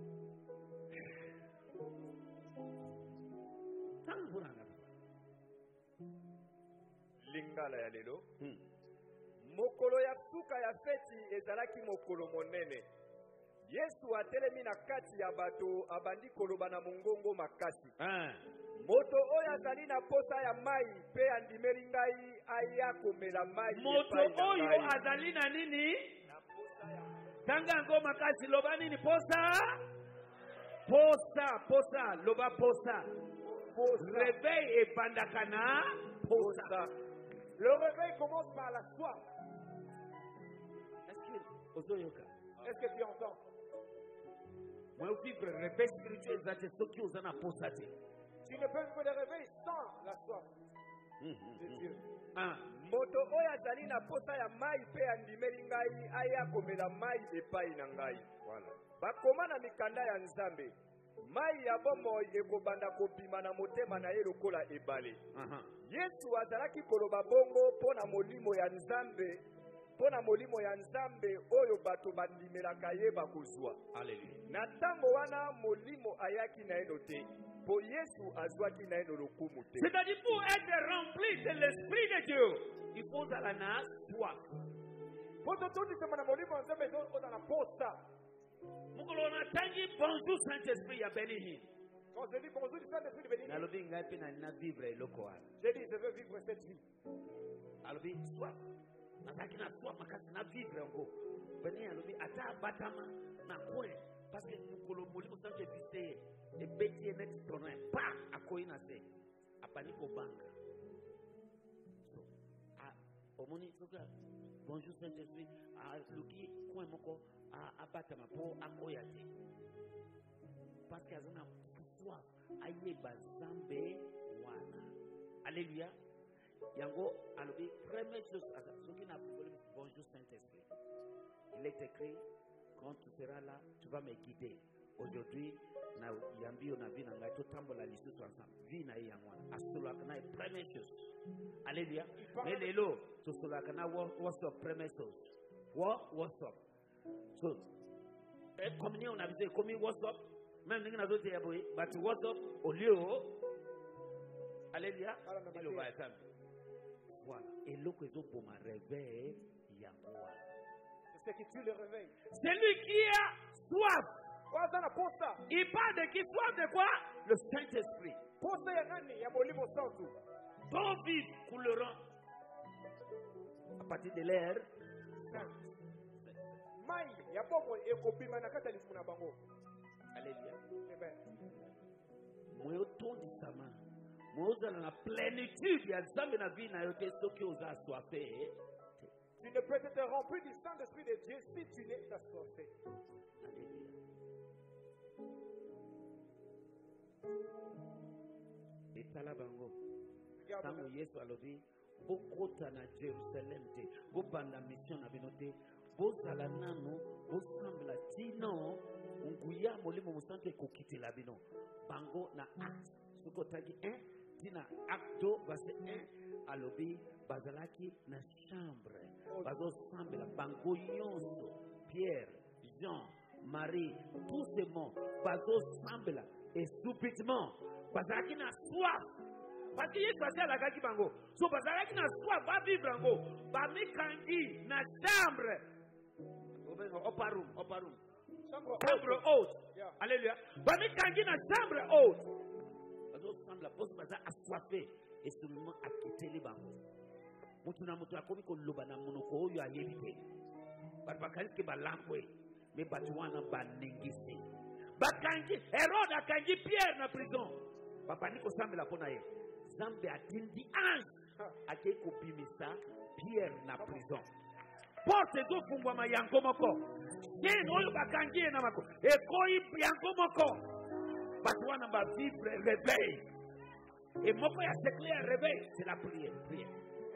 Lingala ya lelo. Hmm. Mokolo ya suka ya feti ezalaki mokolo monene. Yesu atelemi na kati ya bato abandi koloba na mongongo makasi. Ah. Moto oyo azali na posa ya mai pe andimeli ngai aya komela mai. Moto oyo azali na nini? Na posa ya Tanga ngoma kasi loba nini posa? Posa, posa, loba posa. Posa. Réveil et bandakana posa. Le réveil commence par la soif. Est-ce que ozoyoka? Est-ce que tu entends? Moi aussi le réveil spirituel c'est ce qui osana posa. Tu ne peux pas le réveil sans la soif de Dieu. Ah. Moto oyo azali na posa ya mai pe andimeli ngai aya komela mai epai na ngai. Voilà. Bakoma na mikanda ya Nzambe. Mai ya bomoi ekobanda kobima na motema na ye lokola ebale. Uh-huh. Yesu azalaki koloba bongo pona molimo ya Nzambe, pona molimo ya Nzambe oyo bato bandimelaka ye bakozwa. Alléluia. Na tango wana molimo ayaki na eno te. Po Yesu azwaki na eno lokumu te. C'est-à-dire pour être rempli de l'esprit de Dieu, il faut aller na soif. Poto toni sema na molimo ya Nzambe oza na posa. Bonjour Saint-Esprit, ya béni. Quand je dis bonjour du Saint-Esprit de béni, j'ai dit je veux vivre cette vie. Alobi soit nataki na soit makasi na vivre ngo. Beni alobi ata batama na kwe parce que mukolo moli musanche viste e beti next tourner pa akoina se apani ko banga. So a omoni soka bonjour Saint-Esprit a luki kwe moko a abatama po akoyate. Parce que azona pouvoir aye bazambe wana. Alléluia. Yango alobi première chose ce qui n'a pas bonjour Saint-Esprit. Il est écrit quand tu seras là, tu vas me guider. Aujourd'hui, na yambi on a vu nanga to tambola lisu ensemble. Vi na yangwa. Asola kana première chose. Alléluia. Mais lelo to sola kana what's up première chose. What what's up? So et comme on a vu comme what's up même ninga na zote yaboy but what's up au lieu alléluia. Il va être voilà. Et l'autre est pour ma réveil, Yamoua. C'est ce qui tue le réveil. C'est lui qui a soif. Il parle de qui soif de quoi? Le Saint-Esprit. Ton vivre couleront à partir de l'air. Alléluia. Moi, autour du Sama. Dans la plénitude, il y a jamais la vie n'a été ce qui vous a assoiffé. Tu ne peux être rempli du Saint-Esprit de Dieu si tu n'es pas assoiffé. Alléluia. Et Talabango. Tango Yesu alobi, bokota na Jérusalem te, bobanda mission na binote, bozala nano, bosambla tino, unguya molimo musante kokite la bino. Bango na acte, suko tagi un. Tina acto verset un alobi bazalaki na chambre bazo semble la bango yonso Pierre Jean Marie tous ces mots bazo semble et subitement bazalaki na soif parce que Yesu a la kaki bango so bazalaki na soif ba vivre ngo ba mikangi na chambre upper room upper room chambre haute alléluia ba mikangi na chambre haute semble la poste baza assoiffé et seulement à quitter les bancs. Mutuna mutu akomi ko loba na monoko oyo ayebite. Bat bakali ke balangwe mais batwana banengisi. Bakangi Herode akangi Pierre na prison. Papa niko semble la pona ye. Zambe atindi ange ake ko bimisa Pierre na prison. Porte zo fungwa ma yango moko. Yen oyo bakangi na mako. E koi yango moko. Batwana ba vivre réveil. Et mon frère, c'est clair, réveil, c'est la prière. prière.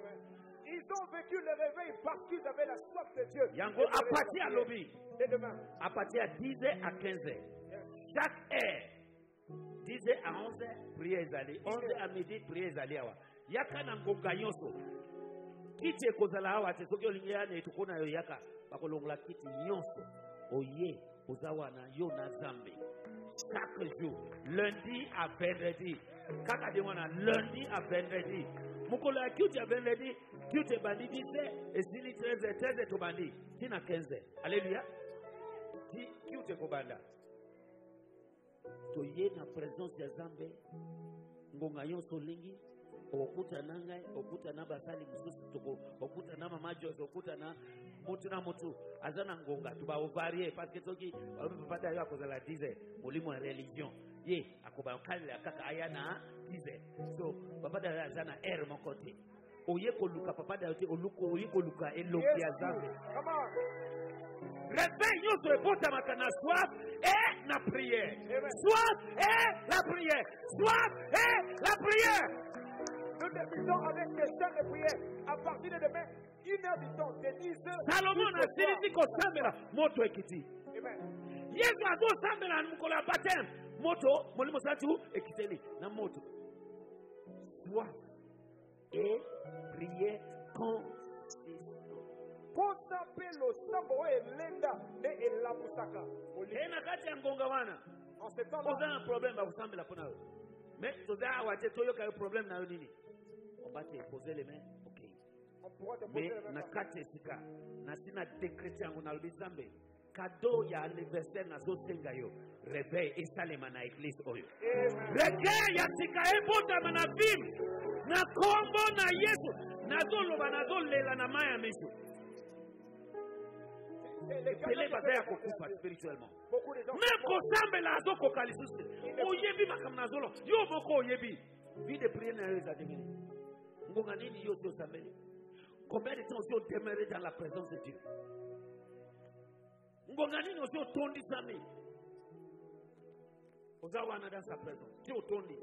Ils ont vécu le réveil parce qu'ils avaient la soif de Dieu. Yango, à partir à l'obé. C'est demain. À partir à dix heures à quinze heures. Yes. Chaque heure. dix heures à onze heures, prière zali. onze heures à midi, prière zali. Yaka na ngonga nyonso. Kiti ekozala awa, te soki olingia ne tukona yo yaka. Bakolongola kiti nyonso. Oye, ozawana yo na zambe. Chaque jour, lundi à vendredi. Kaka demanda lundi à vendredi. Mukolo ya kiuti à vendredi, kiuti bandi dix et sili treize, treize to bandi. Tina quinze. Alléluia. Ki kiuti ko banda. To ye na présence ya Zambe. Ngonga yonso lingi. Okuta nangai, okuta na basali mususu toko, okuta na mamajo, okuta na mutu na mutu. Azana ngonga tuba ovarie parce que toki papa ya kozala dize molimo ya religion. Ye akoba kale akaka ayana dize. So papa da azana er mon côté. Oye ko luka papa da yote oluko oye ko luka eloki azabe. Come on. Réveil nous se porte maintenant soif et la prière. Soif et la prière. Soif et la prière. Nous débutons avec des chants de prière. À partir de demain, une heure du temps, c'est dix heures. Salomon a dit que Sambela, moto ekiti. Amen. Yesu a dit Sambela, mukola baptême. Moto, molimo satu ekiteli. Na moto. Soif et prière consistante. Pour taper le sambo et l'enda de la musaka. Et na kati ya ngonga wana. En ce temps-là, on a un problème à Sambela pour nous. Mais tu as un problème na nini. On va te poser les mains. OK. On pourra te poser les mains. Mais na kati sika na sina décréter ngo na lobizambe. cadeau ya anniversaire nazo senga yo réveil et salema na église oyo recueil ya tika ebota na film na kombo na Yesu nazo loba nazo lela na maya miso epele baza ya kokufa spirituellement même kosambela azo kokalisuse oyebi makambo nazolo yo moko oyebi vie de prière na yo ezadengeli ngonga nini yo tosambeli combien de temps aussi on demeurait dans la présence de Dieu ngonga nini aussi otondi sami oza wana dans sa présence ti otondi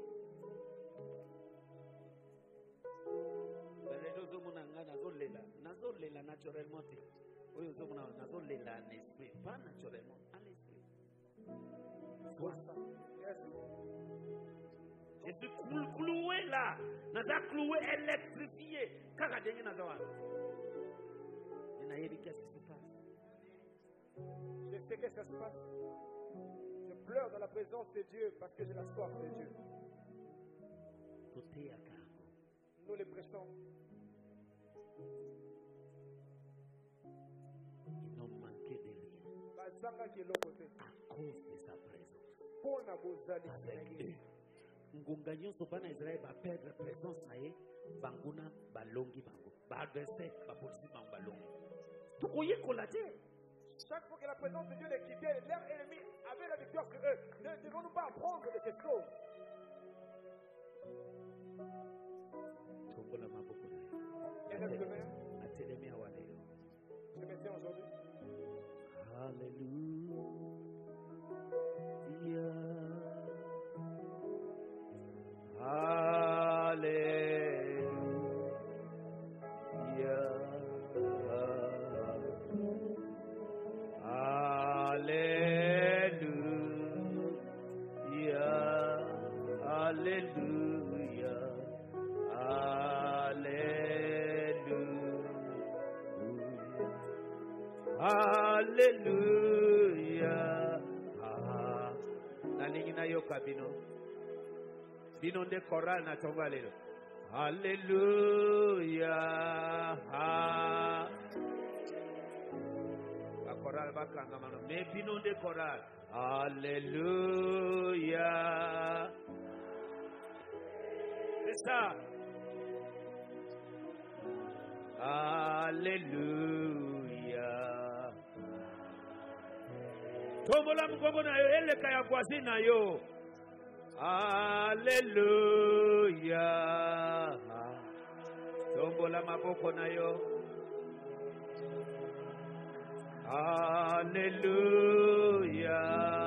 beledo zomona nga nazolela nazolela naturellement te oyo zomona nazolela en esprit pas naturellement en esprit je suis cloué là naza cloué électrifié kaka ndenge naza wana nayebi qu'est-ce qui se passe. Je sais que ça se passe. Je pleure dans la présence de Dieu parce que j'ai la soif de Dieu. Nous les prêchons. Ils n'ont manqué de rien à cause de sa présence. Avec eux. Ngonga nyonso bana Israël va perdre présence na ye banguna balongi bango ba adversaire ba polisi bango balongi tukoye kolate. Chaque fois que la présence de Dieu les quittait, leur ennemi avait la victoire sur eux. Ne devons-nous pas apprendre de ces choses? Je me tiens aujourd'hui. Alléluia. Alléluia. Alléluia. Alléluia. Ah. Nalingi na yoka bino. Bino nde choral na tonga lelo. Alléluia. Ah. Ba choral ba kanga mano. Me bino nde choral. Alléluia. C'est ça. Alléluia. Tombola mkongo na yo eleka ya kwasi na yo. Alléluia. Tombola maboko na yo. Alléluia.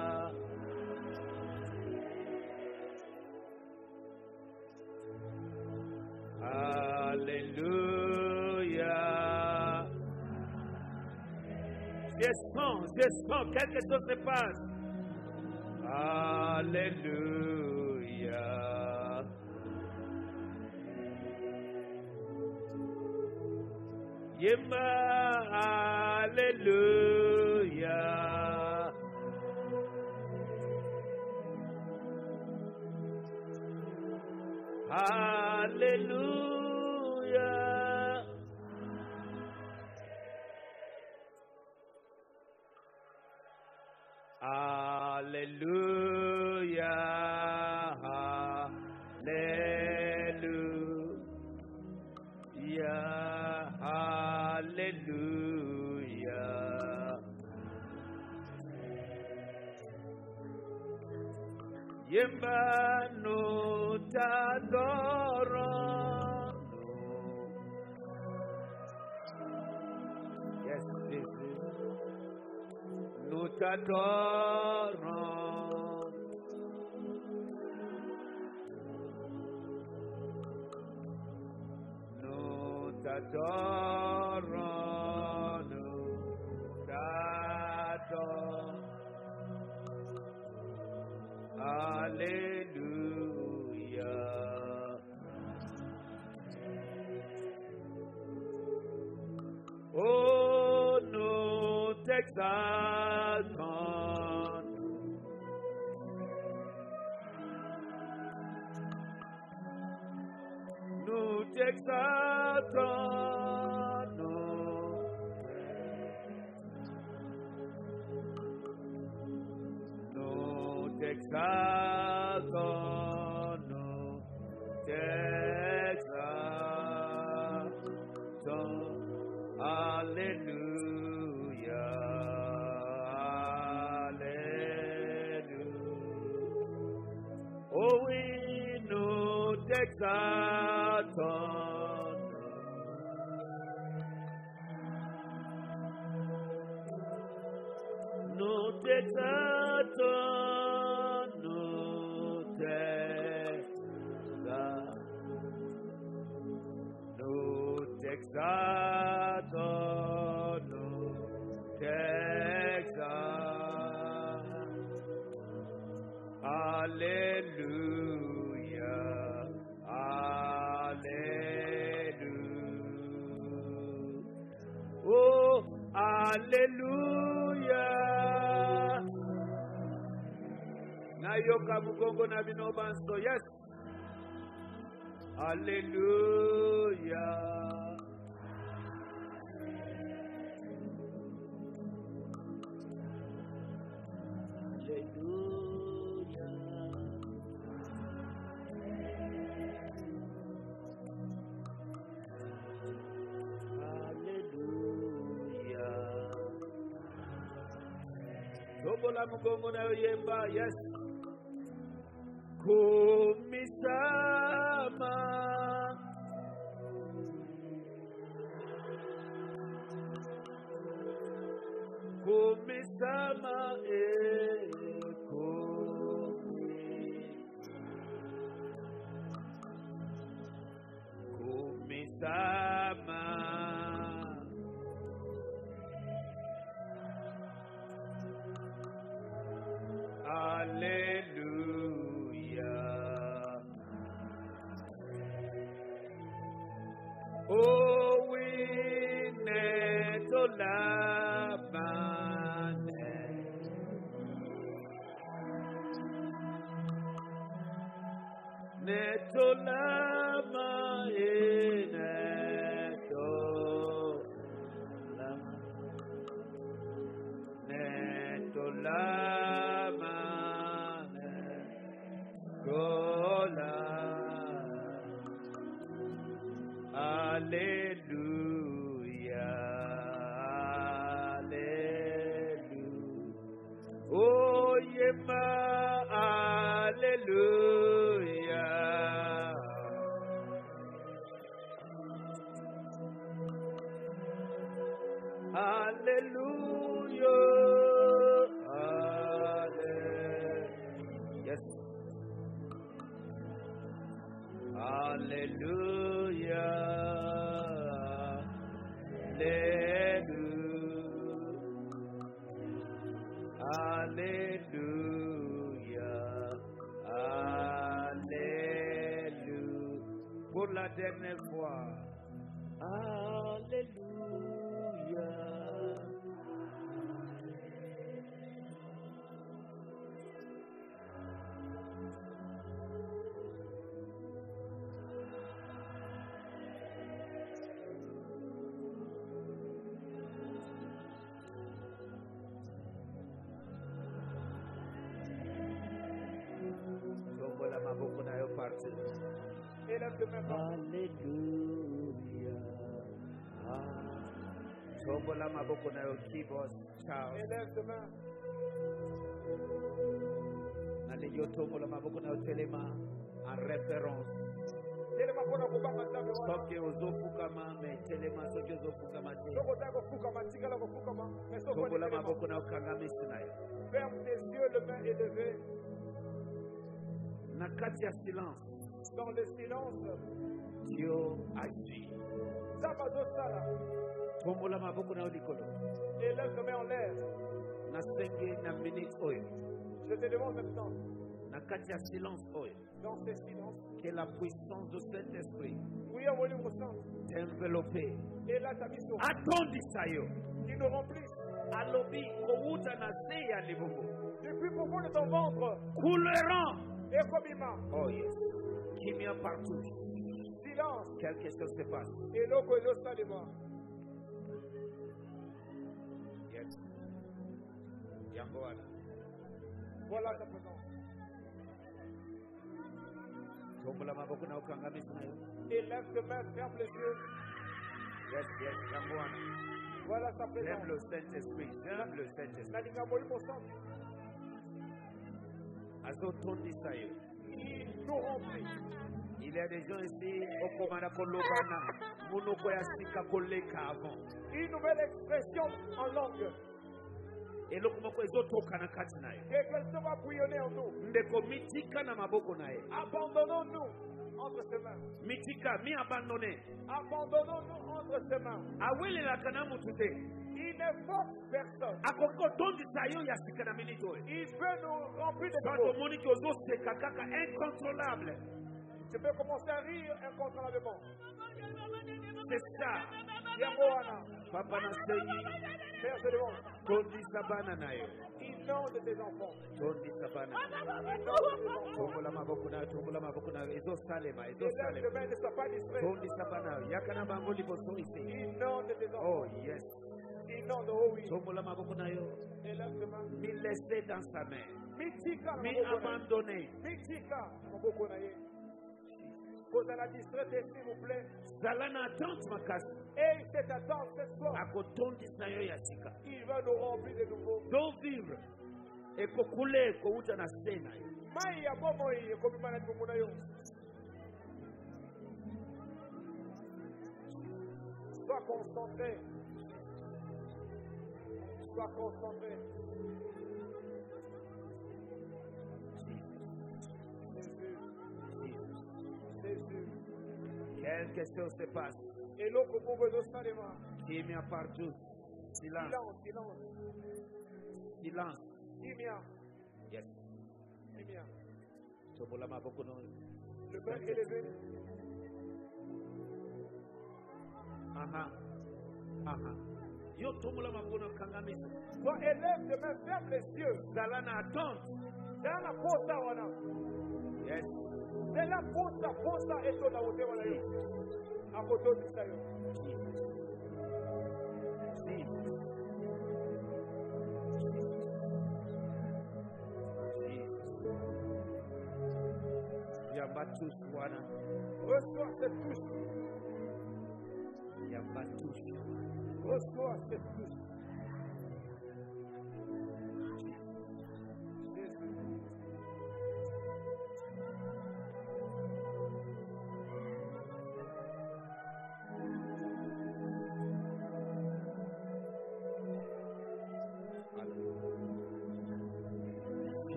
Alléluia. Je sens, je sens quelque chose se passe. Alléluia. Yema, alléluia. Alléluia. Alléluia. Alléluia. Alléluia. Yemba nous t'adorons. Yes, Jesus. Nous t'adorons. Nous t'adorons. Nous t'adorons. Alléluia. Oh, nous t'exaltons. Nous t'exaltons. t'exaltons, nous t'exaltons. Alléluia, Alléluia. Oh oui, nous t'exaltons. Nous t'exaltons, nous t'exaltons, nous t'exaltons, nous t'exaltons. Alléluia, Alléluia. Oh, Alléluia. Nayoka mugongo na bino banso. Yes. Alléluia. Alléluia. Alléluia. Tobola mugongo na yemba. Yes. Kumisama Kumisama eh Kumisama Alléluia. Oh oui, netolama, netolama, netolama, netolama, netolama. Alléluia, Alléluia. Oh, yema, Alléluia. Alléluia, Alléluia. Yes. Alléluia. Alléluia, Alléluia, pour la dernière fois, Alléluia. Élève de main. Alléluia. Tombola maboko na yo keyboard. Charles. Élève de main. Nalingi tombola maboko na yo telema en référence. Telema pona kubanga nzambe wana. Soki ozofukama mais telema soki ozofukama te. Soko ta kofukama tingala kofukama. Mais soko tombola maboko na yo kangamisi na yo. Ferme tes yeux, le main élevé. Na kati ya silence. Dans le silence, Dieu agit. Tombola maboko na yo likolo. Élève tes mains en l'air. Na senge na minute oyo. Je te demande maintenant. Na kati ya silence oyo. Dans ce silence, que la puissance du Saint-Esprit t'enveloppe. Et là, ta mission. Attendisa yo. Il nous remplisse. Alobi kowuta na se ya libumu. Depuis profond de ton ventre. Coulerant. Et comme oh yes. Kimia partout. Silence. Quelque chose se passe. Et l'eau que l'eau salima. Yes. Yangoana. Voilà ta présence. Élève tes mains, ferme les yeux. Yes, yes, Voilà sa présence. J'aime le Saint-Esprit, j'aime le Saint-Esprit. Il nous remplit. Il y a des gens ici, une nouvelle expression en langue. Et le comment ils ont tokana katina. Quelque chose va bouillonner en nous. Ndeko mitika na maboko nae. Abandonnons-nous entre ses mains. Mitika mi abandonné. Abandonnons-nous entre ses mains. Awele la kana mutute. Il ne force personne. Akoko tondi sayo ya sikana minito. Il veut nous remplir de nouveau. Quand monique ozo se kakaka incontrôlable. Je peux commencer à rire incontrôlablement. C'est ça. Yamoana. Papa na seyi. Père, je demande. Tondi sabana nayo. Inonde tes enfants. Tondi sabana. Tomola maboko na, tomola maboko na. Ezo salema, ezo salema. Ne sois pas distrait. Tondi sabana. Yakana bango liboso ici. Inonde tes enfants. Oh yes. Inonde, oh oui. Tomola maboko na yo. Mi laisser dans sa main. Mitika. Mi abandonner. Mitika. Maboko na ye. Vous allez distrait, s'il vous plaît. Zalana attente ma casse. Et cette attente cette soir. Il va nous remplir de nouveau. Donc vivre. Et pour couler, pour où tu as scène. Maya bomo yi comme malade bomo na yo. Sois concentré. Sois concentré. Quelque chose se passe. Et l'autre pauvre de Salema. Qui m'y a partout. Silence. Silence, silence. Silence. Imia. Yes. Imia. Le Père élevé. Aha. Aha. Yo tomola mabono kangamisa. Toi élève de main, ferme les yeux. Zalana attente. Dans la posta wana. Yes. C'est la posta, posta et ton aote wana yo. A koto du sayo. Si. Yamba tous wana. Reçois cette touche. Yamba tous. Reçois cette touche.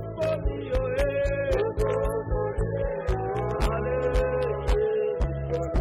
Hallelujah.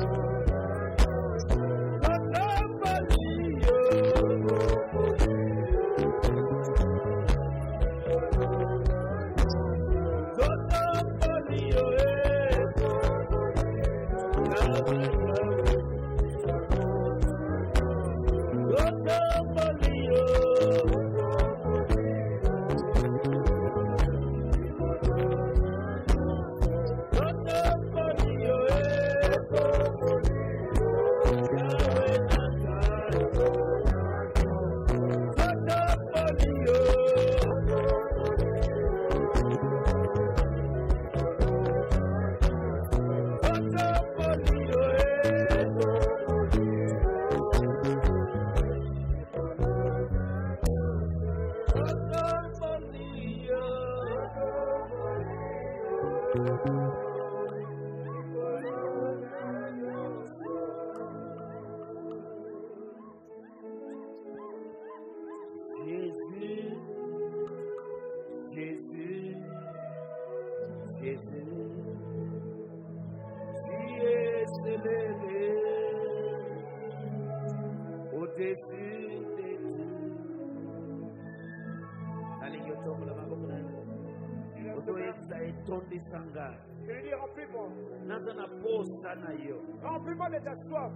Je lui dis, remplis-moi. Remplis-moi de ta soif.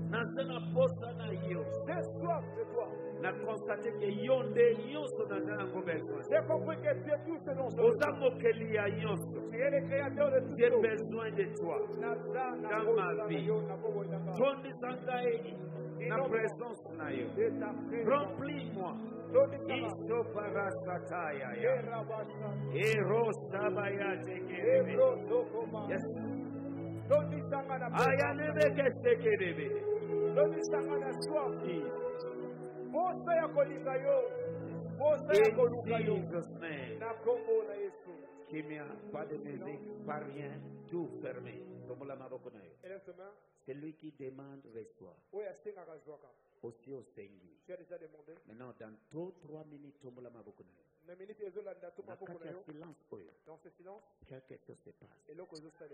J'ai soif de toi. J'ai compris que tu es tout ce dont je besoin. Tu es le créateur de tout. J'ai besoin de toi dans ma vie. Na présence na yo. Remplis-moi. Isoparasataya ya. Erosabaya tekerebe. Yes. Ayanebe kesekerebe. In Jesus' name. Kimia, pas de musique, pas rien, tout fermé. C'est lui qui demande reçoit. Aussi au Sengi. Maintenant, dans deux, trois minutes, tombe la maboko. Dans ce silence, quelque chose se passe.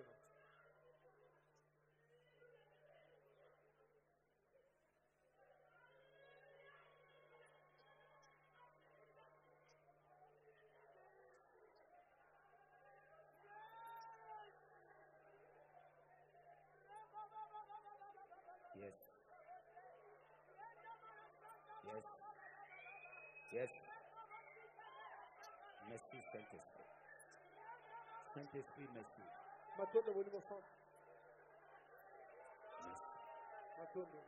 Yes. Yes. Yes. Merci Saint-Esprit. Saint-Esprit, merci. Matondo volume centre. Merci. Matondo.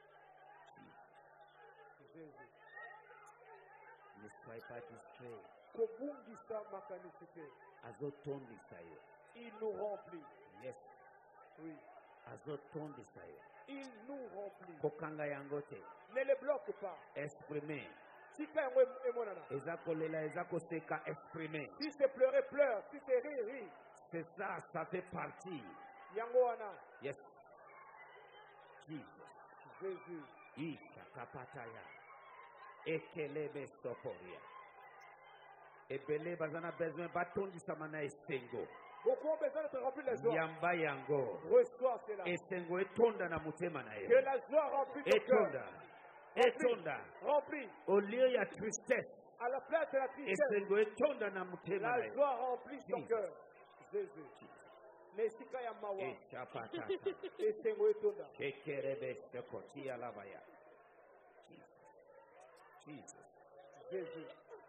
Jésus. Ne soyez pas distrait. Kobungisa makanisite. Azotondi sayo. Il nous remplit. Yes. Oui. Azotondi sayo. Il nous remplit. Kokanga yangote. Ne le bloque pas. Exprimer. Si c'est monana. Ezakolela, ezakoseka, exprimer. Si c'est pleurer, pleure. Si c'est rire, rire. C'est ça, ça fait partie. Yangoana. Yes. Jesus. Jésus. Isha kapataya. Ekelebe soporia. Ebele bazana besoin batondi samana esengo. Beaucoup ont besoin de te remplir les joies. Yamba yango. Reçois cela. Esengo etonda na mutema na ye. Que la joie remplit ton cœur. Etonda. Etonda. Rempli. Au lieu ya tristesse. À la place de la tristesse. Esengo etonda na mutema na ye. La joie remplit ton cœur. Jésus. Nesika ya mawa. Echapata. Esengo etonda. Ekerebe sekoti alabaya. Jesus. Jésus.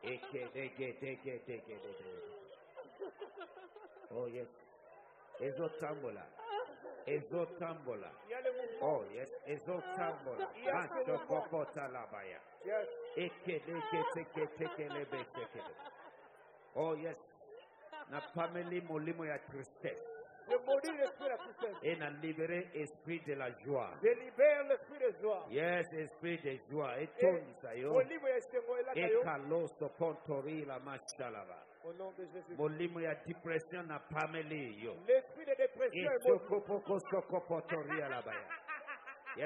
Oh yes. Ezotambola. Ezotambola. Oh yes. Ezotambola. Macho popota labaya. Yes. Oh yes. Na family molimo ya tristesse. Je maudis l'esprit de la tristesse. Et na libérer esprit de la joie. Je libère l'esprit de joie. Yes, esprit de joie. Et ton sayo. Et kaloso pontori la machalava. Au nom de Jésus. Molimo ya depression na family yo. L'esprit de dépression est mort. Soko soko potori la baya. Yes.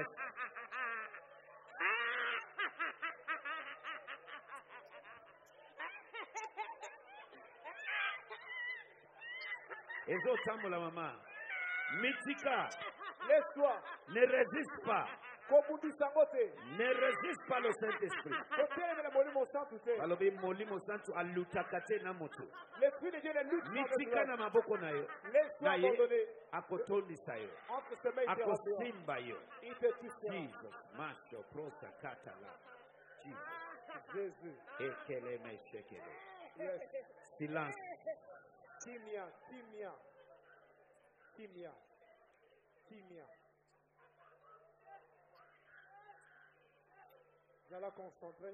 Ezo tambola mama. Mitika. Laisse-toi. Ne résiste pas. Ne résiste pas le Saint-Esprit. Balobi molimo santu alutakate na moto. L'Esprit de Dieu ne lutte pas avec Mitika na maboko na yo. Laisse-toi Na ye abandonner. akotondisa yo. Entre ses mains, il te remplit. Akosimba yo. Il te touchera. Jesus, macho prosa katala. Jesus. Jésus. Ekele me shekele. Yes. Silence. Timia, timia. Timia. Timia. Vous allez concentrer.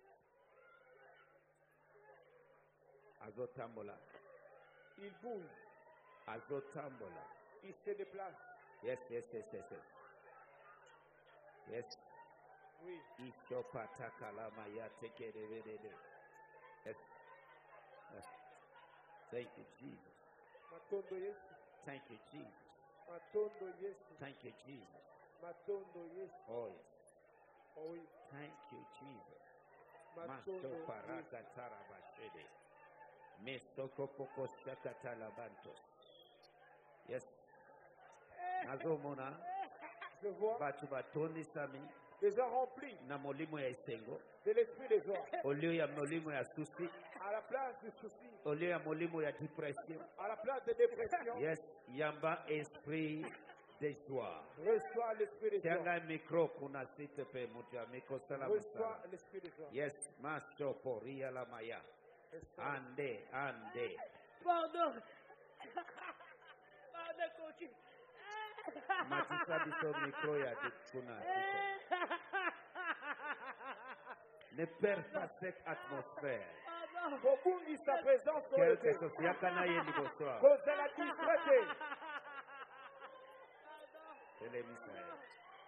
Azotambola. Il bouge. Azotambola. Il se déplace. Yes, yes, yes, yes, yes. Yes. Oui. Ishopata kalama ya tekedevede. Yes. Yes. Thank you, Jesus. Matondo Yesu. Thank you, Jesus. Matondo Yesu. Thank you, Jesus. Matondo Yesu. Oh, yes. Oh oui. Thank you, Jesus. Matondo Maso paraka tarabashede. Mesoko poko shakata labantos. Yes. Azomona. Je vois. Batu batoni sami. Déjà rempli Na molimo ya isengo. de l'esprit des hommes. Au lieu ya molimo ya susi. À la place du souci. Au lieu ya molimo ya depression. À la place de dépression. Yes. Yamba esprit de joie. Reçois l'esprit des hommes. Tianga micro kuna site pe mutia miko sala Reçois musala. l'esprit des hommes. Yes. Maso poria la maya. Ande, ande. Pardon. Pardon, coach. Matisa biso micro ya kuna site. Ne perds pas cette atmosphère. Bobungi sa présence sur le Quelque terre. chose yakana ye libosoa. Cause de la discrétion. Ele Misael.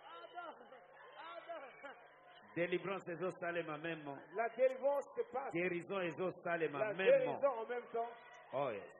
Délivrance ezo salema même. La délivrance se passe. Guérison ezo salema La même. guérison en même temps. Oh yes.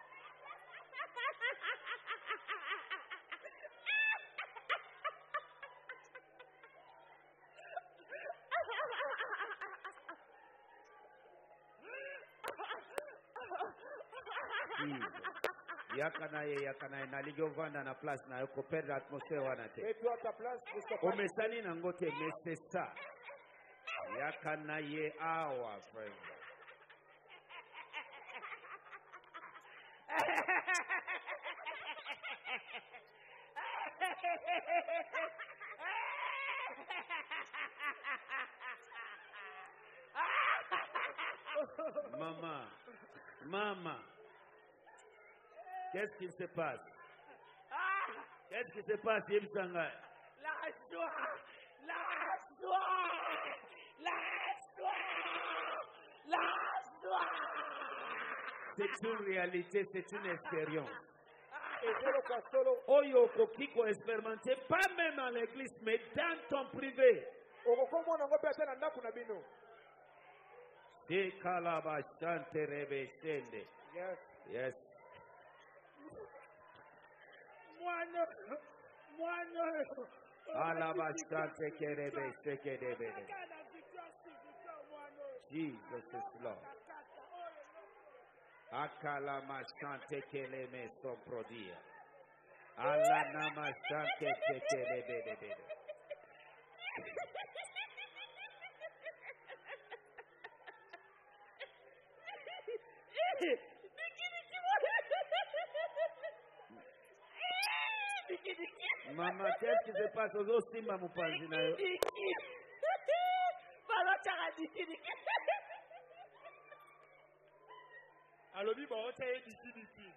Yakana ye yakana ye naligyo vanda na place na yo ko perdre atmosphère wana te. Mets-toi à ta place pour ce pas. Omesani na ngote mais c'est ça. Yakana ye awa friend. Maman, maman, qu'est-ce qui se passe? Qu'est-ce qui se passe, Yemsanga? La joie, la joie, la joie, la joie. C'est une réalité, c'est une expérience. Et je le crois solo. Oyo kokiko expérimenté, pas même à l'église, mais dans ton privé. Okokomo na ngope tena ndaku na bino. De kalaba chante rebeshende. Yes. Yes. Moine, moine. Alaba chante kerebeshe kedebede. Jesus is Lord. Akala machante keleme son prodia. Alana machante kelebede. Maman, qu'est-ce qui se passe aux autres simba mupanzi na yo? Alobi ba ota ye diki diki.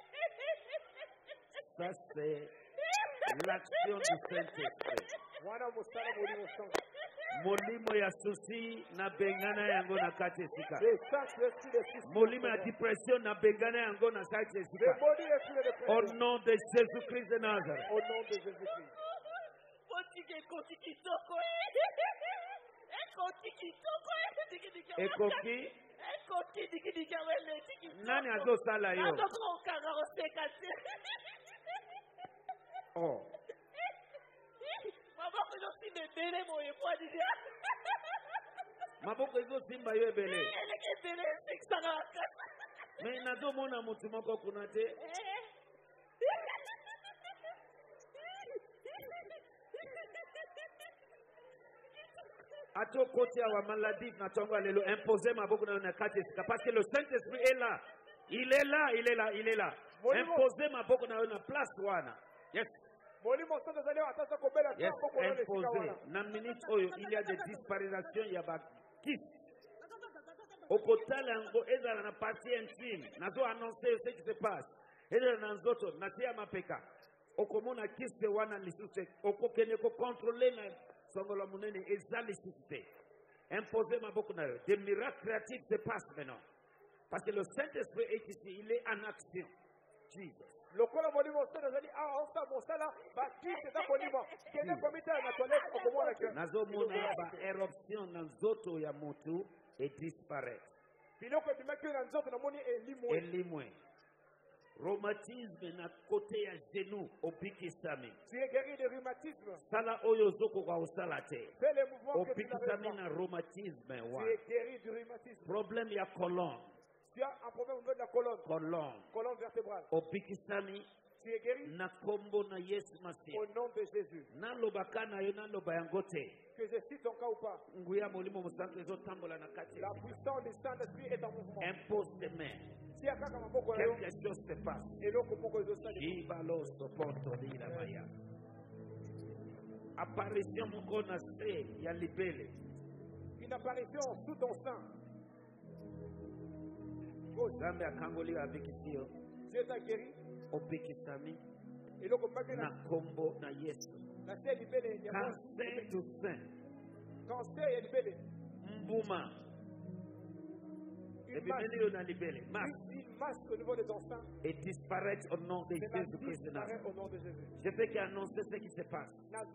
Ça c'est l'action du Saint-Esprit. Wana mosala molimo sango. Molimo ya susi na bengana yango na kati esika. Le Saint-Esprit de Christ. Molimo ya depression na bengana yango na kati Le esika. body esprit de Au dépression. nom de Jésus-Christ de Nazareth. Au nom de Jésus-Christ. Ekoki nani azosala yo? Oh. Maboko ezosimba yo ebele. Me nazomona mutu moko kuna te. Ato côté à la maladie, imposer ma boque dans la catégorie. Parce que le Saint-Esprit est là. Il est là, il est là, il est là. Imposer ma boque dans la place. Yes. Yes, imposer. Dans la minute où il y a des disparitions, il y a des kiss. Au côté, il y a une partie intime. Nous avons annoncé ce qui se passe. Et nous avons d'autres. Nous avons peka. Au commun, nous avons kiss. Nous avons contrôlé. Imposer ma boque. Des miracles créatifs se passent maintenant. Parce que le Saint-Esprit est ici. Il est en action. Jesus. Le colo volimo sta zali a osta mosala ba kiti da volimo kene komita na toilette okomona ke nazo mona ba éruption na nzoto ya motu et disparaître biloko bimaki na nzoto na moni elimwe elimwe rhumatisme na côté ya genou opikisami tu es guéri de rhumatisme sala oyo zoko kwa usala te fais le mouvement que tu opikisami na rhumatisme wa tu es guéri du rhumatisme problème ya colonne. Tu as un problème au niveau de la colonne. Colonne. Colonne vertébrale. Opikisami. Tu es guéri. Na kombo na Yesu Masihi. Au nom de Jésus. Na lobaka na yo na loba yangote. Que je cite ton cas ou pas. Nguya molimo musantu ezo tambola na kati. La puissance du Saint-Esprit est en mouvement. Impose tes mains. Si akaka maboko yo. Quelque chose se passe. Et loko moko ezo sali. Jibalo sopoto li la maya. Apparition moko na se ya libele. Une apparition sous ton sein. Zambe akangoli abikisio. Dieu t'a guéri. Opikisami. Et loko mbake na kombo na Yesu. Na se libele ya cancer du sein. Cancer ya libele. Mbuma. Et bien il a libéré. Une masse au niveau de ton sein. Et disparaître au nom de Jésus-Christ. Au nom de Jésus. Je veux qu'il annonce ce qui se passe.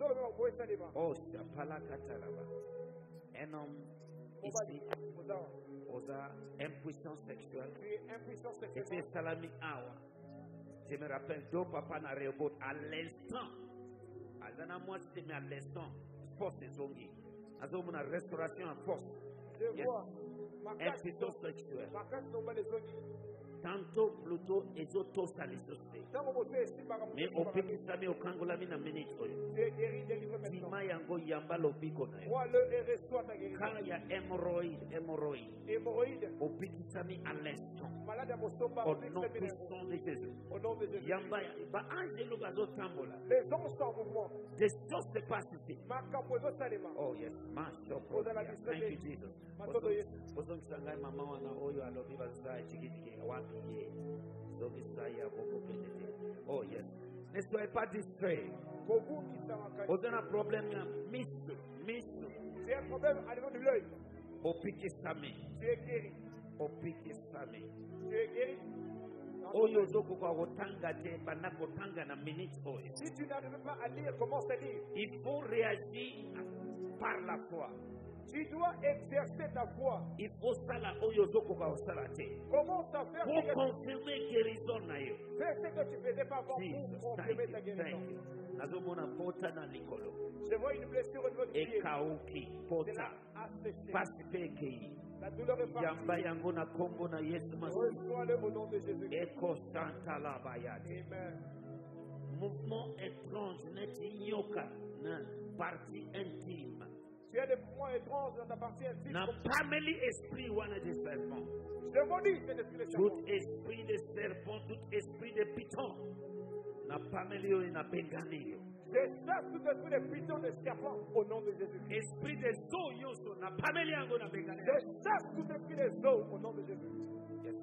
Oh, Chapala Katalaba. Un homme ici. Osa impuissance sexuelle. Et puis Salami Awa. Je me rappelle deux papas na Rehoboth à l'instant. Azana moi c'était à l'instant. Force et zongi. Azo mona restauration en force. Je vois. Impuissance sexuelle. Tantôt plutôt ezoto salisose. Mais au pays sami au kangola mina minute oyo. Tima yango yamba lobiko na yo. Quand il y a hémorroïde, hémorroïde. Au pays sami à l'instant. Au nom puissant de Jésus. Yamba ba angelo bazo tambola. Les anges sont en mouvement. Des choses se passent ici. Oh yes, macho. Thank you Jesus. Ozo kisangai mama wana oyo alobi bazai chikitike wapi ye. Zogi saya boko kenete. Oh yes. Ne soyez pas distrait. Ozo na problème ya misu, misu. C'est un problème à niveau de l'œil. Opiki sami. Tu es guéri. Opiki sami. Tu es guéri. Oyo zoko kwa kotanga te banako tanga na minute oyo. Si tu n'arrives pas à lire, commence à lire. Il faut réagir par la foi. Tu dois exercer ta foi. Il faut ça la oyo zoko kwa osalate. Commence à faire pour confirmer guérison na yo. Fais ce que tu faisais pas avant pour confirmer ta guérison. Nazomona pota na likolo. Je vois une blessure au niveau du pied. Ekauki pota. Pasipeki. La douleur est partie. Yamba yango na kombo na Yesu Masihi. Reçois-le au nom de Jésus. Eko santa la bayate. Amen. Mouvement étrange neti nyoka na partie intime. Tu as des mouvements étranges dans ta partie intime. Na family esprit wana de serpent. Je maudis cet esprit de serpent. Tout esprit de serpent, tout esprit de python. Na family yo na bengani yo. Je chasse tout esprit de python de serpent au nom de Jésus. Esprit de zo yoso na family yango na bengani. Je chasse tout esprit de zo au nom de Jésus. Yes.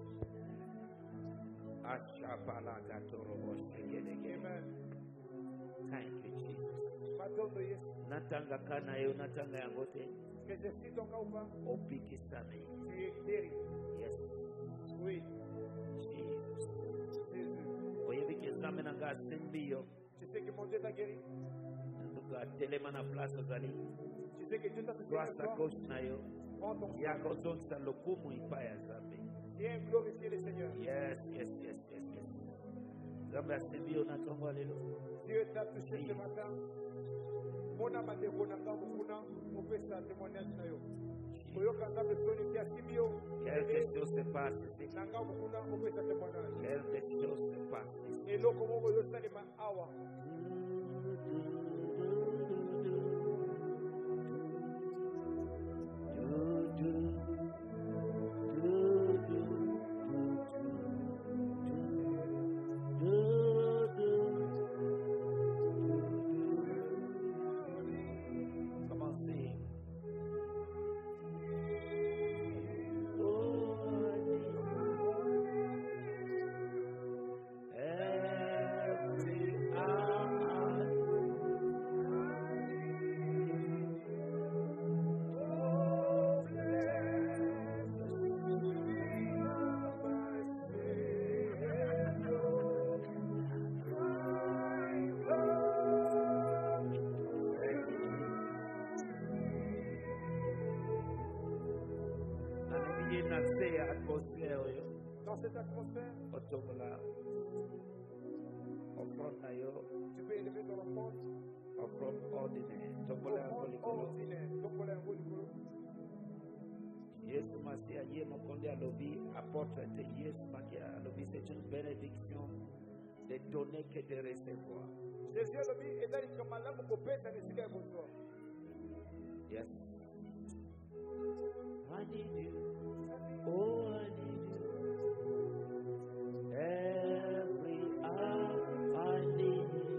Ashapala gatorobo shegedege. Amen. Thank you Jesus. Pardon de Yesu. Natanga kana yo natanga yangote. Que je cite ton cas ou pas? Opiki sami. Tu es guéri. Yes. Oui. Jesus. Jésus. Oyebi kesame na nga simbiyo. Tu sais que mon Dieu t'a guéri. Nduka telema na place ozali. Tu sais que Dieu t'a Toi sa gauche na yo. Prends ton Yako zonsa lokumu ipaya zambi. Viens glorifier le Seigneur. Yes, yes, yes, yes, yes. Zambi asimbiyo na tongo lelo. Dieu t'a touché ce matin. Mona bandeko na ngambo kuna opesa témoignage na yo. Oyoka ngambe soni kia simio. Quelque chose se passe ici. Na ngambo kuna opesa témoignage. Quelque chose se passe ici. Et loko moko yo salima awa. atmosphère, dans cette atmosphère, tu peux élever ton offrande. offrande ordinaire. Offrande ordinaire. Tombola yango likolo. Yesu Masia ye mokonde alobi apôtre de Yesu Masia alobi c'est une bénédiction de donner que de recevoir. Jésus alobi ezali kamalamu kopesa nesika ya kozwa. Yes. I need you. Oh, I need you. Every hour I need you.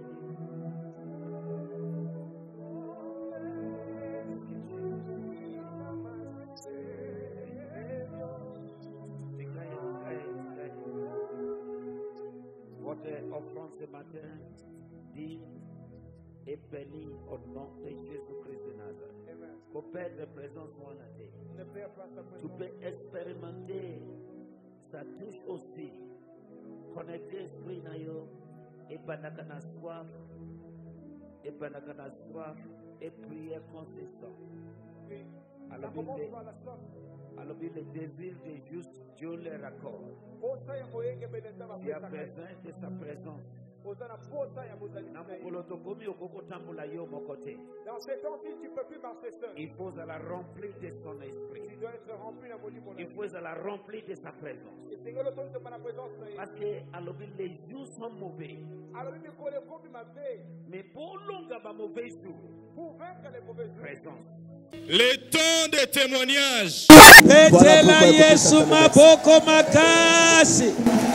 Votre offrande ce matin dit et béni au nom de Jésus-Christ de Nazareth. Au Père de présence monétaire. Tu peux expérimenter sa touche aussi. Connecter l'esprit nayo et pendant qu'on a soif et pendant qu'on a soif et prière consistante. Alors le désir de juste Dieu le raccorde. Tu as besoin de sa présence. Dans ces temps-ci, tu ne peux plus marcher seul. Il faut la remplir de son esprit. Tu dois être rempli Il faut la remplir de sa présence. Parce que alors, les jours sont mauvais. Mais pour l'on mauvais jour, pour vaincre les mauvais jours, présence. Le temps de témoignage. Petela Yesu maboko makasi.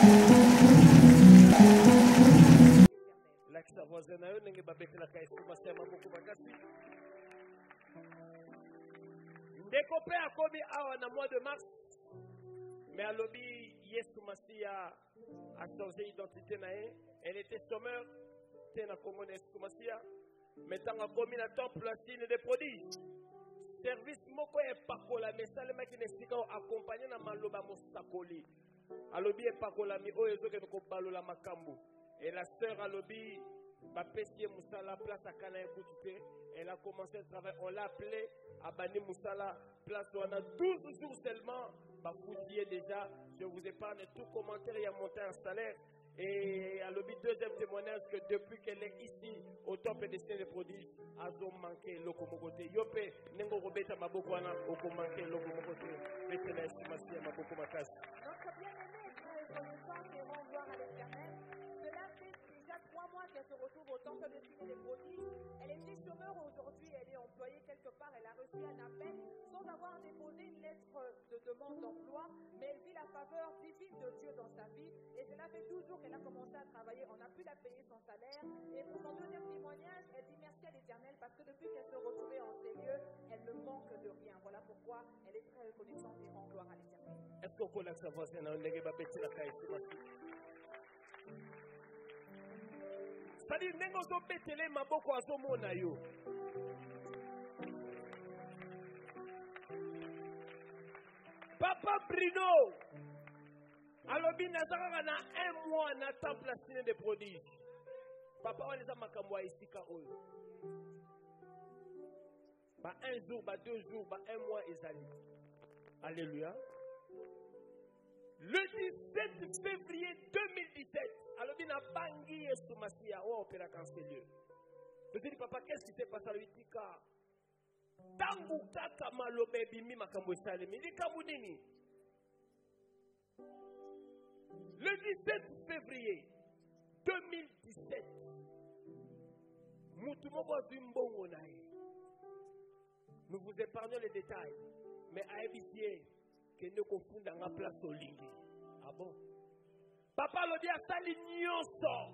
Ndekopé a komi awa na mois de mars, mais à l'obi Yesu Masia a changé d'identité nae. Elle était chômeur, tena komone Yesu Masia, mais tant a komi na temple la signe des prodiges. Service moko e pakola mesale maki nesika accompagné na maloba mosakoli. Alobi e pakola mi o ezo ke ko balola makambo. Et la sœur alobi ba pesie musala place à kana ekutite. Elle a commencé le travail, on l'a appelé à Bani Moussala, place où on a douze jours seulement, bah fouillez déjà, je vous épargne tout commentaire, il y a monté un salaire. Et à l'objet deuxième témoignage que depuis qu'elle est ici, au top des signes de prodiges, elles ont manqué l'okomokoté. Yopé, nengo robeta mabokwana, okomanqué l'okomokoté. Mettez la estimation, maboko makash. Notre bien-aimée est très reconnaissante et rend gloire à l'Éternel. Cela fait déjà trois mois qu'elle se retrouve au temple des signes des prodiges. Elle était chômeur aujourd'hui, elle est employée quelque part, elle a reçu un appel sans avoir déposé une lettre de demande d'emploi, mais elle vit la faveur divine de Dieu dans sa vie et cela fait douze jours qu'elle a commencé à travailler, on a pu la payer son salaire et pour son deuxième témoignage, elle dit merci à l'Éternel parce que depuis qu'elle se retrouvait en ces lieux, elle ne manque de rien. Voilà pourquoi elle est très reconnaissante et rend gloire à l'Éternel. Est-ce qu'on connaît sa voix? C'est un nègre babeti la caisse. C'est-à-dire, nengo zo betele maboko azomona yo. Papa Bruno, alobi nazaka na un mois na temple la signe des prodiges. Papa on les a makambo isika oyo. Ba un jour, ba deux jours, ba un mois ezali. Alléluia. Le dix-sept février deux mille dix-sept, alors il a bangi Yesu Masia au opéra cancelier. Je dis papa, qu'est-ce qui s'est passé à l'Utika? Tangu kaka malobe bimi makambo salemi di kamudini. Le dix-sept février deux mille dix-sept, mutu moko zimbongo nae. Nous vous épargnons les détails, mais à ébitier que ne confondent en place au lingi. Ah bon? Papa le dit à Sali Nyonso.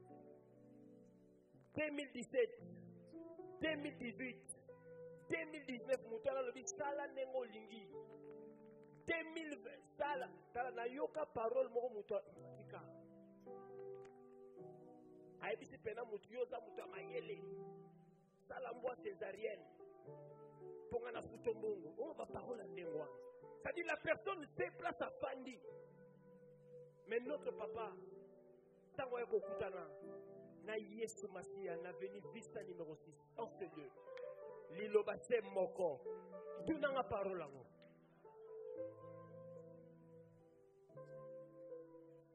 deux mille dix-sept, deux mille dix-huit, deux mille dix-neuf, Moutala le dit Sala Nengo Lingi. deux mille vingt, Sala, Sala na yoka parole moko Moutala. Aïbisi pena Moutiosa Moutala Mayele. Sala mboa césarienne. Pongana Futombongo. On va parole à Nengoa. C'est-à-dire la personne se place à Fandi. Mais notre papa, Tango Eko Kutana, na Yesu Masia, na venu vista numéro six, en ce lieu. Liloba se moko. Tout n'a pas parole à vous.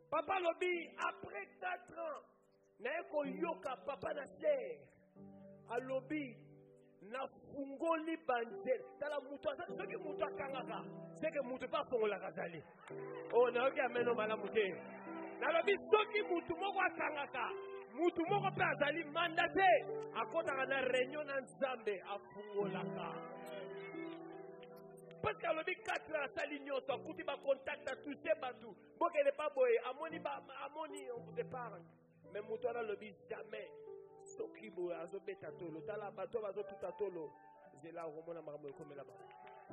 Papa lobi, après quatre ans, naye ko yoka papa na ser. A lobi, na fungoli banzel. Tala muto, ce qui muto kangaka, c'est que muto pas fongola kazali. Oh, na oki ameno malamu te. Na lobi, ce qui muto moko kangaka, muto moko pe azali mandaté. Akota na réunion na Nzambe afungola ka. Parce qu'à l'objet quatre ans, ça l'union, ça coûte pas contact à tous ces bateaux. Bon, qu'elle n'est pas boye. Amoni, amoni, on vous épargne. Mais mouton dans l'objet, jamais. Sokibo, azo betatolo. Dans la bateau, azo tutatolo. C'est là où on a marre comme là-bas.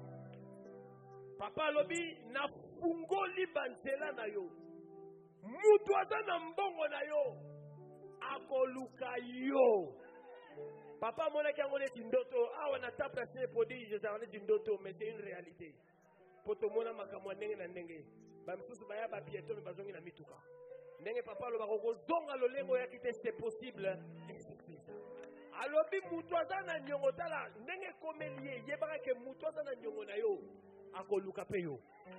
Papa l'objet, na fungo libanzela na yo. Moutoisa na mbongo na yo. Akoluka yo. Papa, mon équipe, on est indoto. Ah, on a tapé les produits, je suis indoto, mais c'est une réalité. Pour tout le monde, ma camarade n'est n'engé. Bah, monsieur, c'est pas un piéton, mais besoin d'un mituka. N'engé papa, le baroque, donc à l'olengo, ya quitter c'est possible. Alors, bi mutoza na nyongota la, n'engé comme lié, yebara que mutoza na nyongona yo, akoluka peyo.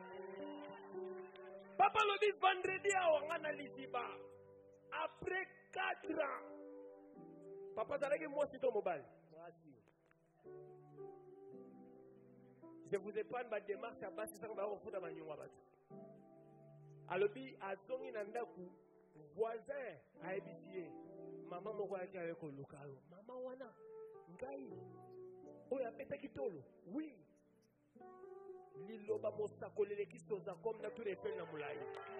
Papa, le bi vendredi, on analyse ba. Après quatre ans. Papa, t'as regardé moi, c'est ton mobile. Je vous épargne ma démarche à base de ça qu'on va refaire dans ma nyonga. Alobi, à Zongi Nandaku, voisin a ébitié. Maman m'a dit avec le local. Maman wana, ngai. Oh, y'a pété qui tolo. Oui. Lilo ba mosta kolele qui soza comme na tous les peines na moulay.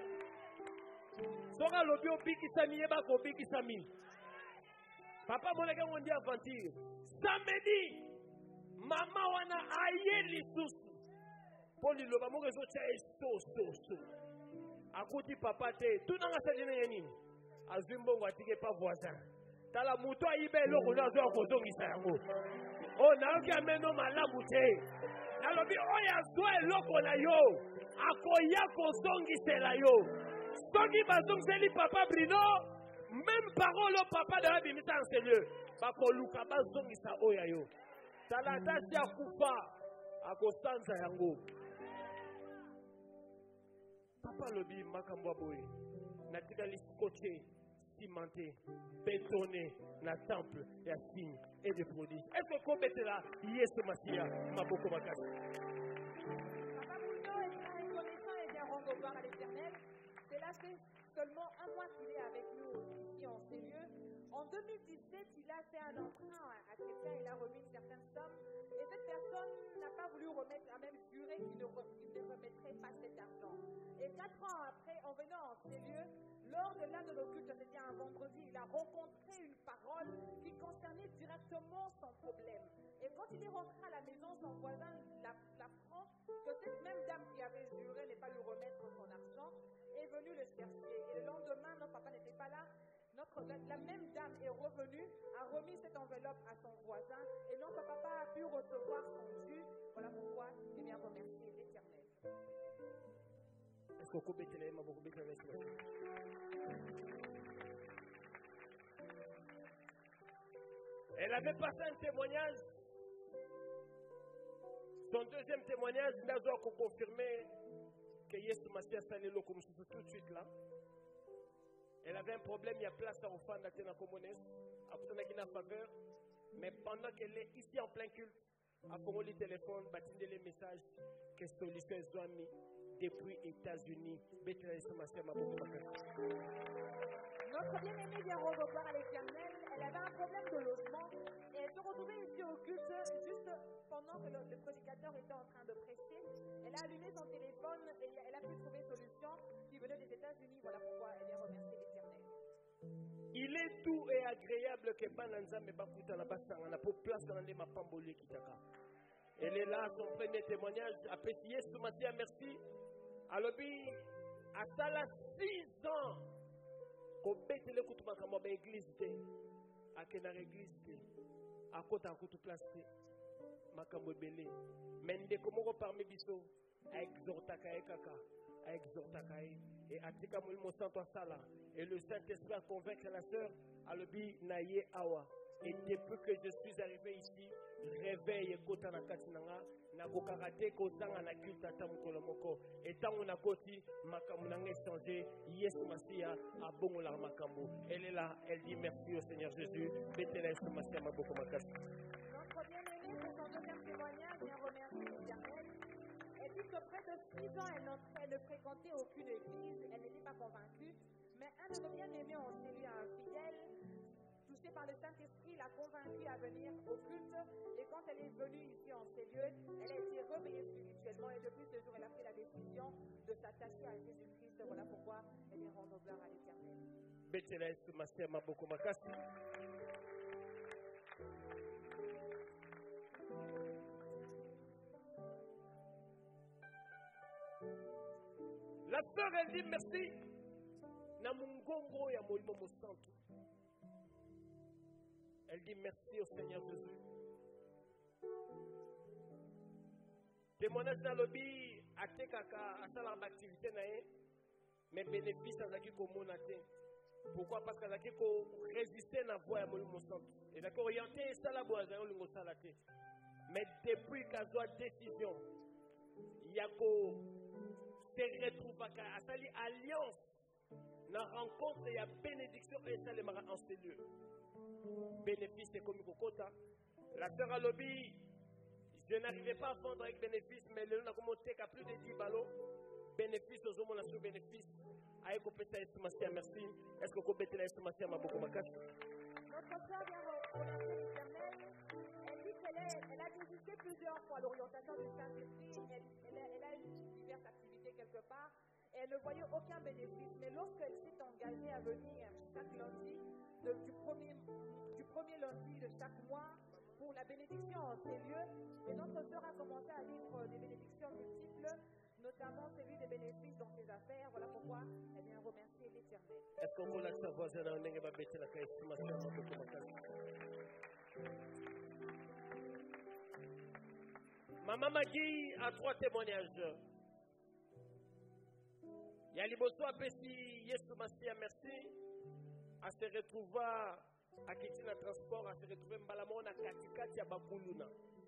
Sora lobi obi qui sami eba ko obi qui sami. Papa, mon gars, on dit aventure. Samedi, maman wana aye li susu. Pour lui, le maman réseau tient so so so. A côté papa te, tout dans la salle de nini. Azumbo watike pas voisin. Tala muto ibe lo ko na zo ko zongi sango. Oh na oki ameno malamu te. Na lobi oya zo eloko na yo. Akoya ko zongi sela yo. Zongi bazong seli papa Brino. Même parole au papa de la bimita en Seigneur. Bako luka bazongi sa oya yo. Talata si akufa. Akostanza yango. Papa lobi makambo boy. Natika liskoche, cimenté, bétonné, na temple, et à signe et des prodiges. Est-ce que comme était là, yes Massia, ma beaucoup ma casse. Papa Mouto est reconnaissant et bien rendre gloire à l'Éternel. C'est là que seulement un mois qu'il est avec nous ici en ces lieux. En deux mille dix-sept, il a fait un emprunt à quelqu'un, il a remis une certaine somme. Et cette personne n'a pas voulu remettre, a même juré qu'il ne, qu'il ne remettrait pas cet argent. Et quatre ans après, en venant en ces lieux, lors de l'un de nos cultes, c'était un vendredi, il a rencontré une parole qui concernait directement son problème. Et quand il est rentré à la maison, son voisin l'apprend que cette même dame qui avait juré ne pas lui remettre son argent est venue le chercher. Et le lendemain, notre papa n'était pas là. Notre, la, la même dame est revenue, a remis cette enveloppe à son voisin et notre papa a pu recevoir son dû. Voilà pourquoi il vient remercier l'Éternel. Est-ce qu'on coupe les mains pour couper les Elle avait passé un témoignage. Son deuxième témoignage, il a confirmé que Yesu Massia s'allait le comme tout de suite là. Elle avait un problème, il y a place à enfants d'Athéna Comones, à Poutanakina faveur. Mais pendant qu'elle est ici en plein culte, à Congo le téléphone, bâtir les messages, que solution est mis depuis les États-Unis. Notre bien-aimée vient rendre gloire à l'Éternel. Elle avait un problème de logement et elle se retrouvait ici au culte juste pendant que le, le prédicateur était en train de prêcher. Elle a allumé son téléphone et elle a pu trouver une solution qui venait des États-Unis. Voilà pourquoi elle vient remercier l'Éternel. Il est doux et agréable que Bananza me bakuta na basanga na pour place dans les mapamboli kitaka. Elle est là, son premier témoignage. Après Yesu Matia, merci. Alobi, à Sala six ans. Ko betele kutuma kama ba église te. Akena église te. Akota akutu place te. Makambo belé. Mende komoko parmi biso. A exhortaka ekaka. A exhortaka et atika mo santo sala. Et le Saint-Esprit a convaincu la sœur Alobi Naye Awa. Et depuis que je suis arrivé ici, réveil ekota na kati nanga na kokaka te kozanga na culte ata mokolo moko etango na koti makambo nanga échanger Yesu Masia abongola makambo. Elle est là, elle dit merci au Seigneur Jésus. Betela Yesu Masia maboko makasi. Notre bien-aimée, pour son deuxième témoignage, vient remercier l'Éternel. Elle dit que près de six ans, elle, elle ne fréquentait aucune église, elle n'était pas convaincue, mais un de nos bien-aimés ont séduit un fidèle, touché par le Saint-Esprit, l'a convaincue à venir au culte, et quand elle est venue ici en ces lieux, elle a été réveillée spirituellement, et depuis ce jour, elle a pris la décision de s'attacher à Jésus-Christ. Voilà pourquoi elle est rendue gloire à l'Éternel. Betela Yesu Masia maboko makasi. La sœur, elle dit merci. Na mungongo ya molimo mosantu. Elle dit merci au Seigneur Jésus. Témoignage dans le bi, atekaka, asala l'activité nae, mais bénéfice à zaki komona te. Pourquoi? Parce que zaki ko résister na voie ya molimo mosantu. Et d'accord, orienté ça la boa zayo lingo sala te. Mais depuis qu'elle soit décision, yako se retrouve à sali alliance. La rencontre et la bénédiction et ça les mara en ces lieux. Bénéfice c'est comme Kokota. La sœur à lobby, je n'arrivais pas à vendre avec bénéfice, mais le nom a commenté qu'à plus de dix ballots. Bénéfice aux hommes, on a sous bénéfice. Aïe, compétence estimation, merci. Est-ce que vous compétez l'estimation à beaucoup de Notre sœur vient remercier l'Éternel. Elle dit qu'elle elle a désisté plusieurs fois l'orientation du Saint-Esprit. Elle, elle, elle a eu diverses activités quelque part. Elle ne voyait aucun bénéfice, mais lorsqu'elle s'est engagée à venir chaque lundi, de, du, premier, du premier lundi de chaque mois, pour la bénédiction en ces lieux, et notre sœur a commencé à vivre des bénédictions multiples, notamment celui des bénéfices dans ses affaires. Voilà pourquoi elle vient remercier l'Éternel. Est-ce qu'on peut la savoir, c'est un nègre babette la estimation de Maman Magui a trois témoignages. Il y a liboso apesi Yesu Masia merci à se retrouver à quitter le transport, à se retrouver mbalamo na katikati ya bakuluna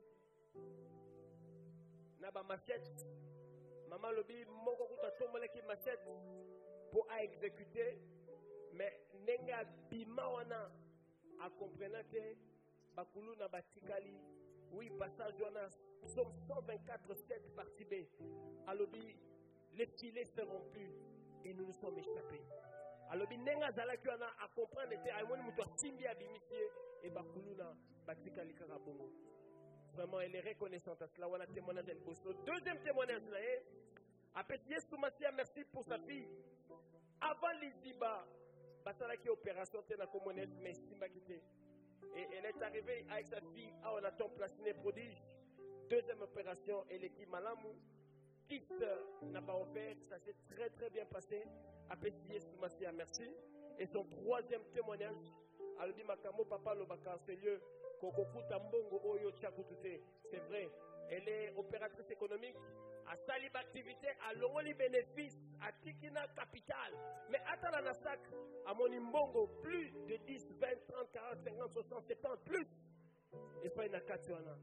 na ba machette. Maman lobi moko kuta tomole ki machette pour à exécuter, mais nenga bima wana a comprenant que bakuluna batikali oui passage wana somme cent vingt-quatre sept partie B alobi. Les filets seront plus et nous nous sommes échappés. Alors, Nenga Zalakiana a comprendre que Aïmoni Moutoua Simbi Abimitie et Bakuluna Batika Likarabongo. Vraiment, elle est reconnaissante à cela. On a témoignage d'El Bosso. Deuxième témoignage, après Yesu Masia, merci pour sa fille. Avant l'Iziba, Batalaki opération Tena Komonet, mais Simba quitté. Et elle est arrivée avec sa fille à Onaton Placiné Prodige. Deuxième opération, elle est qui Malamou. Kit n'a pas offert, ça s'est très très bien passé. Après Yesu Masia, merci. Et son troisième témoignage, Albi Makamo Papa Lobaka, c'est lieu Kokoku Tambongo Oyo Tchakutute. C'est vrai, elle est opératrice économique, à Salib activité, à Longoli bénéfice, à Tikina Capital. Mais à Nasak, à Monimbongo, plus de dix, vingt, trente, quarante, cinquante, soixante, soixante-dix, plus. Et pas une Katiwana.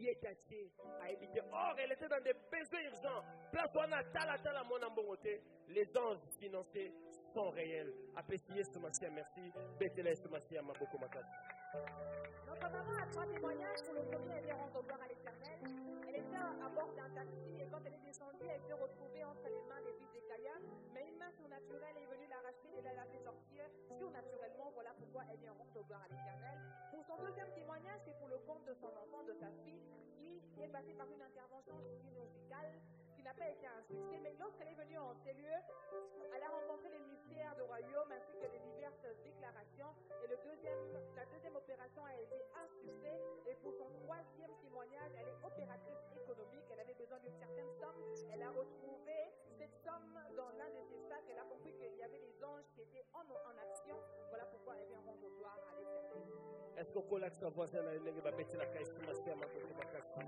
A évité. Or, elle était dans des besoins urgents. Place où on a tala tala mon ambongoté. Les anges financiers sont réels. Appréciez ce matin, merci. Bétélé ce matin, ma beaucoup matin. Notre maman a trois témoignages. Pour le premier, elle est rendue gloire à l'Éternel. Elle était à bord d'un taxi et quand elle est descendue, elle s'est retrouvée entre les mains des fils des Kaya. Mais une main surnaturelle est venue l'arracher et elle l'a fait sortir surnaturellement. Voilà pourquoi elle vient rendre gloire à l'Éternel. Pour son deuxième témoignage, c'est pour le compte de son enfant, de sa fille, qui est passée par une intervention chirurgicale qui n'a pas été un succès. Mais lorsqu'elle est venue en ces lieux, elle a rencontré les mystères du royaume ainsi que les diverses déclarations. Et le deuxième, la deuxième opération a été un succès. Et pour son troisième témoignage, elle est opératrice économique. Elle avait besoin d'une certaine somme. Elle a retrouvé cette somme dans l'un de ses sacs. Elle a compris qu'il y avait des anges qui étaient en, en action. Voilà pourquoi elle vient rendre gloire à l'Éternel. Est-ce qu'on colle avec sa voisine à une va mettre la caisse pour masquer à ma côté?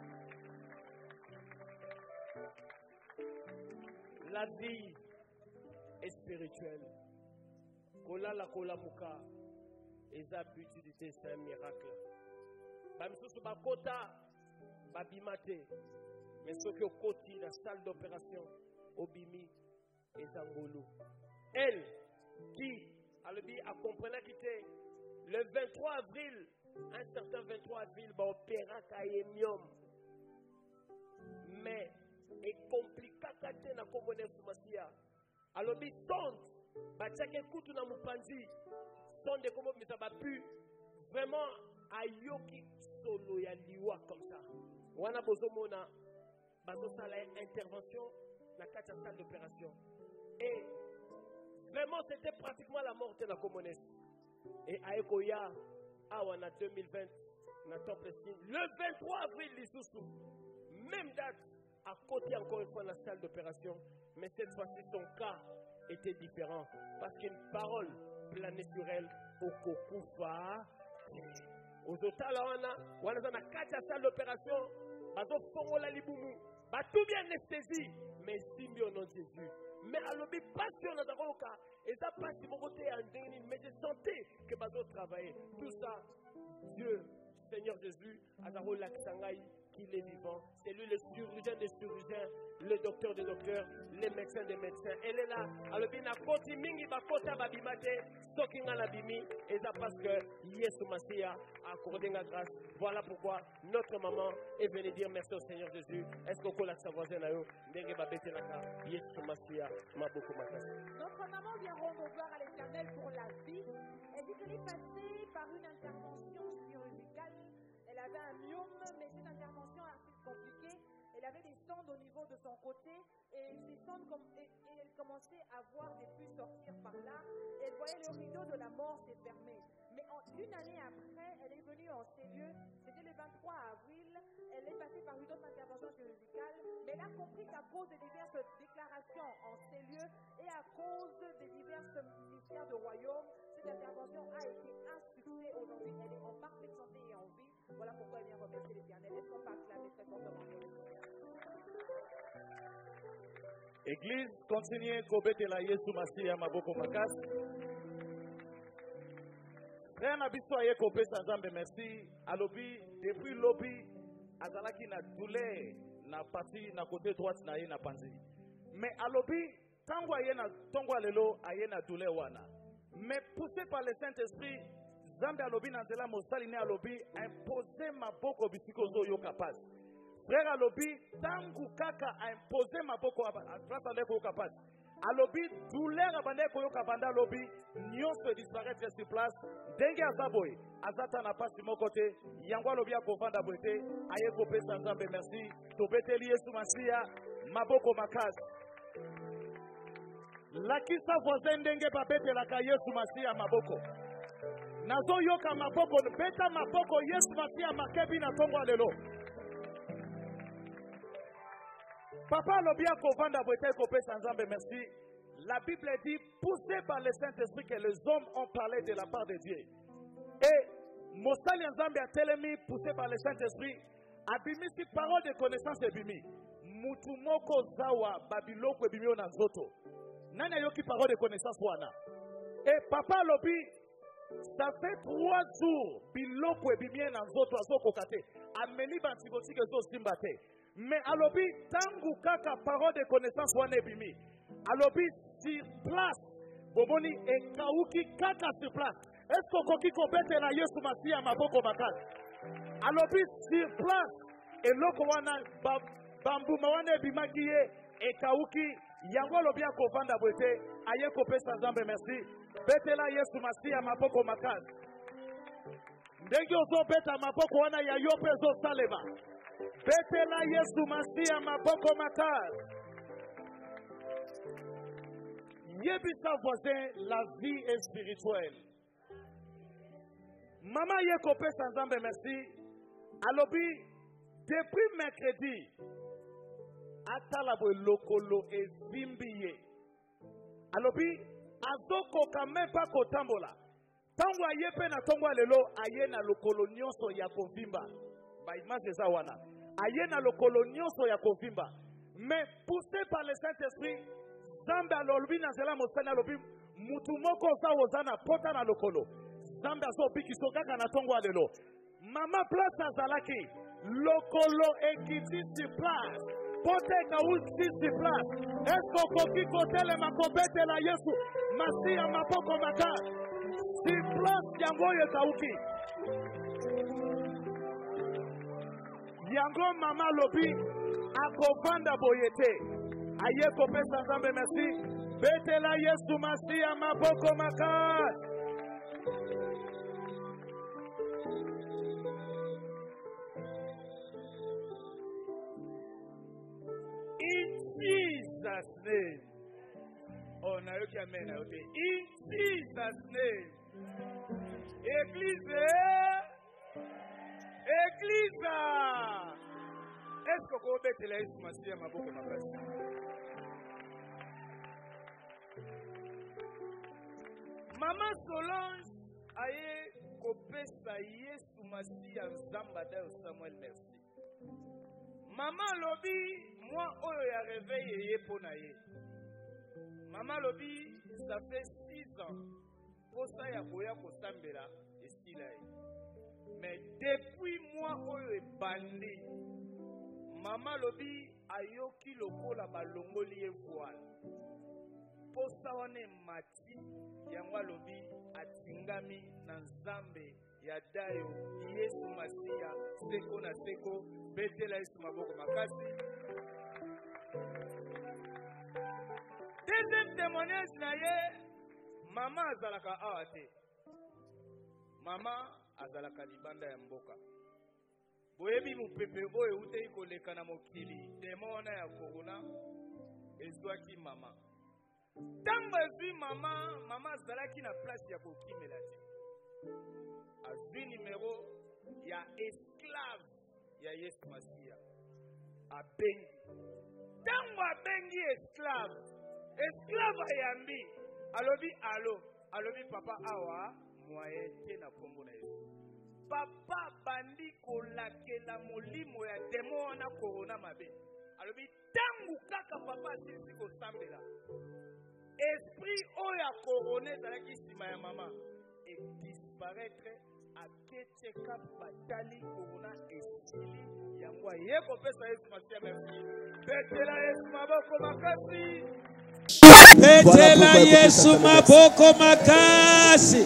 La vie est spirituelle. Kola la kola muka. Et ça, utilité, c'est un miracle. Bamsousu bakota, babimate. Mais ce qui est au côté, la salle d'opération, Obimi et Zangolo. Elle, qui a compris qu'il était le vingt-trois avril, un certain vingt-trois avril, va opérer Kayemium. Mais, et compliqué quand on a combiné ce masia. Alors, il sonde, bah, chaque écoute, on a moupanzi, sonde de comment ça va pu vraiment ayoki solo ya liwa comme ça. On a besoin de bazo sala intervention dans la salle d'opération. Et vraiment, c'était pratiquement la mort de la communiste. Et à Ekoya, en deux mille vingt, le vingt-trois avril, même date, à côté encore une fois de la salle d'opération, mais cette fois-ci, son cas était différent. Parce qu'une parole planait sur elle, au Kokufa. Aux hôtels, on a, on a quatre salle d'opération, bazo fongola libumu, ba tout bien anesthésie, mais simbi au nom de Jésus. Mais à l'objet passion dans le cas, et ça passe de mon côté en dernier, mais je sentais que bazo travailler. Tout ça, Dieu, Seigneur Jésus, à la rôle qu'il est vivant. C'est lui le chirurgien des chirurgiens, le docteur des docteurs, les médecins des médecins. Elle est là. Alors, il y a côté mingi bakota babimate, sokinga la bimi, et ça parce que Yesu Masia a accordé la grâce. Voilà pourquoi notre maman est venue dire merci au Seigneur Jésus. Est-ce qu'on colle sa voisine à eux? Ndenge babete laka, Yesu Masia, ma beaucoup makasi. Notre maman vient rendre gloire à l'Éternel pour la vie. Elle dit qu'elle est passée par une intervention chirurgicale. Elle avait un myome, mais cette intervention assez compliquée. Elle avait des sondes au niveau de son côté et ces sondes com et, et elle commençait à voir des puits sortir par là. Et elle voyait le rideau de la mort se fermer. Mais en, une année après, elle est venue en ces lieux. C'était le vingt-trois avril. Elle est passée par une autre intervention chirurgicale. Mais elle a compris qu'à cause des diverses déclarations en ces lieux et à cause des divers ministères de royaume, cette intervention a été un succès aujourd'hui. Elle est en parfaite santé et en vie. Voilà pourquoi elle vient remercier l'Éternel. Est-ce qu'on peut acclamer très fortement? Église, continuez kobetela Yesu Masia maboko makasi. Frère Nabiso aye kopesa Nzambe merci. Alobi depuis lobby azalaki na douleur na partie na côté droite na ye na panzi. Mais alobi tango aye na tongo lelo aye na douleur wana. Mais poussé par le Saint-Esprit, Nzambe alobi na nzela mosali ne alobi imposer maboko bisiko zo yo capable. Frère alobi tangu kaka a imposé maboko a grâce à l'eko capable. Alobi douleur abande ko yo kabanda alobi nyonso disparaître sur place. Ndenge azaboy azata na pasi mokote yango alobi akovanda boete aye kopesa Nzambe merci. Tobeteli Yesu Masia maboko makasi. Lakisa voisin ndenge babetelaka Yesu Masia maboko. Nazo yoka maboko beta maboko Yesu Masia makebi na tongo lelo. Papa lobia kovanda boete kopesa Nzambe merci. La Bible dit poussé par le Saint-Esprit que les hommes ont parlé de la part de Dieu. Et Mosali Nzambe a telemi poussé par le Saint-Esprit abimi si parole de connaissance ebimi. Mutu moko zawa babiloko ebimi na nzoto. Nani ayoki parole de connaissance wana? Et papa lobi ça fait trois jours biloko ebimi na nzoto azoko kate. Ameni bantibotike zo simbate. Mais alobi tangu kaka parole de connaissance wana ebimi. Alobi sur place bomoni ekauki kaka sur place. Est-ce que koki kobete na Yesu Masia maboko makasi? Alobi sur place eloko wana bambuma wana ebimaki ye ekauki yango lobi akovanda boete aye kopesa Nzambe merci. Betela Yesu Masia maboko makasi. Ndenge ozo beta maboko wana ya yo pe zo salema. Betela Yesu Masia maboko makasi. Yebisa voisin, la vie est spirituelle. Maman yeko pesa Nzambe merci. Alobi depuis mercredi atalabo lokolo ezimbiye. Alobi azoko kame pa kotambola. Tango ayepe na tongo lelo ayena lokolo nyonso ya kovimba. Ba image za wana. Ayena lokolo nyonso ya kovimba. Mais poussé par le Saint-Esprit, Nzambe alobi na zela mosana alobi mutu moko za ozana pota na lokolo. Nzambe azo biki sokaka na tongo lelo. Mama place azalaki Lokolo ekiti sur place. Pote kauti sur place. Est-ce qu'on peut côté le makobete la Yesu? Masia mapoko maka. Sur place yango ye kauki. Yango mama lobi akovanda boyete. Aye kope sanzambe merci. Bete la Yesu masia mapoko maka. Jesus' name. Oh, now you can mean it. In Jesus' name. Église. Église. Est-ce que vous pouvez la Yesu Masia maboko makasi? Maman Solange aye kopesa Yesu Masia nzamba da Samuel merci. Maman lobi moi oyo ya réveil ye pona ye. Maman lobi ça fait six ans pour ça ya koya kosambela esila ye. Mais depuis moi oyo e bandi Maman lobi ayoki lokola balongoli ye voile. Pour ça on est mati yango lobi atingami na nzambe ya dayo Yesu Masia seko na seko betela Yesu maboko makasi. Deuxième témoignage na ye mama azalaka awa te. Mama azalaka libanda ya mboka. Boyebi mupepe oyo utei koleka na mokili demona ya corona ezwaki mama. Tango ezwi mama mama azalaki na place ya kokimela te. Azwi numéro ya esclave ya Yesu Masia. Abengi. Tango abengi esclave. Esclave ayambi. Alobi alo. Alobi papa awa moyen te na kombo na Yesu. Papa bandi kolakela molimo ya demo na corona mabe. Alobi tangu kaka papa sisi kosambela. Esprit oya corona ezalaki sima ya mama. Et disparaître à keteka batali corona esili yango yeko pesa Yesu Masia merci. Betela Yesu maboko makasi. Betela Yesu maboko makasi.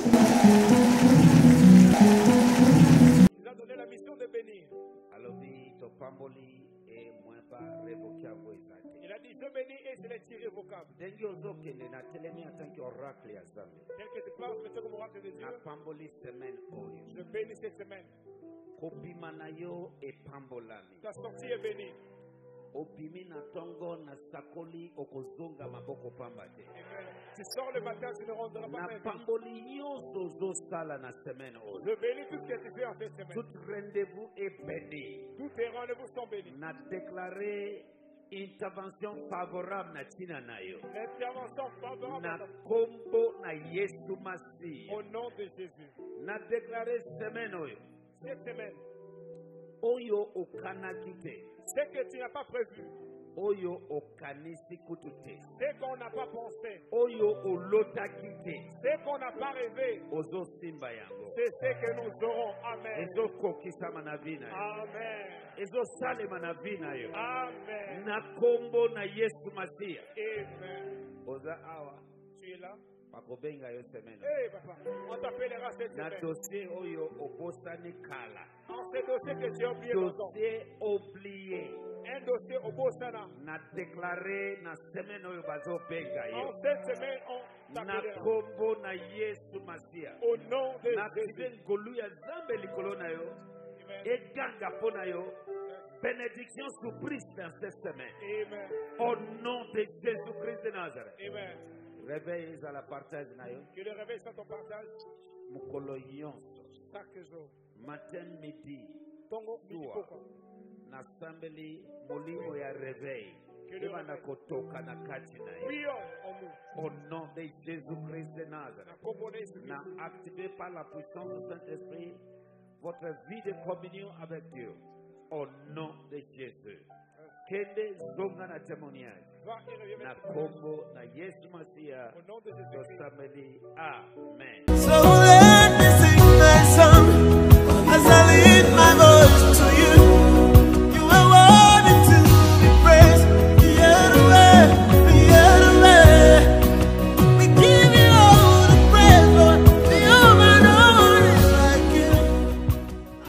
Il a donné la mission de bénir. Alobi to pamboli e mweba révoqué à Boisate. Il a dit je bénis et je les tire irrévocable. Dengi ozokende na telemi en tant qu'oracle ya Zambe. Tel que tu penses, c'est comme oracle de Dieu. Na pamboli semaine oyo. Je bénis cette semaine. Kobima na yo e pambolami. Ta sortie est bénie. Obimi na tongo na sakoli okozonga maboko pamba te. Tu sors le matin, tu ne rendras pas na main vide. pamboli nyonso ozosala na semaine oyo. Je bénis tout ce que tu fais en cette semaine. Tout rendez-vous est béni. Tous tes rendez-vous sont bénis. Na déclaré intervention favorable na tina na yo. L'intervention favorable Na kombo na Yesu Masi. au nom de Jésus. Na déclaré semaine oyo. Cette semaine, Oyo okanaki te. ce que tu n'as pas prévu, Oyo okanisi kutu te. ce qu'on n'a pas pensé, Oyo olotaki te. ce qu'on n'a pas rêvé, Ozo simba yango. c'est ce que nous aurons. Amen. Ezo kokisama na vi na yo. Amen. Ezo salema na vi na yo. Amen. Na kombo na Yesu Masia. Amen. Oza awa. Tu es là? Makobenga yo semaine. Hey, papa, on t'appellera cette Na semaine. dossier oyo obosani kala. En ce dossier que tu as oublié longtemps. Dossier oublié. Un dossier au Bosana. Na déclaré na semaine oyo bazobenga En yo. cette semaine, on Na t'appellera. kombo na Yesu Masia. Au nom de Na Jésus. tibe ngolu ya Zambe likolo na yo. Amen. Eganga po na yo. Bénédiction surprise dans cette semaine. Amen. Au nom de Jésus-Christ de Nazareth. Amen. Réveille à la partage na yo. Que le réveil soit ton partage Mukolo nyonso. chaque jour. Matin, midi, Tongo midi soir. poko. Na sambeli molimo ya réveil. Que le Eba na réveil. kotoka na kati na yo. Prions en nous. Au nom de Jésus-Christ de Na Nazareth. componé ce Na activé par la puissance du Saint-Esprit votre vie de communion avec Dieu. Au nom de Jésus. Kende zonga na témoignage. Va et reviens Na maintenant. kombo na Yesu Masia. Au nom de Jésus-Christ. Tosameli. Amen. So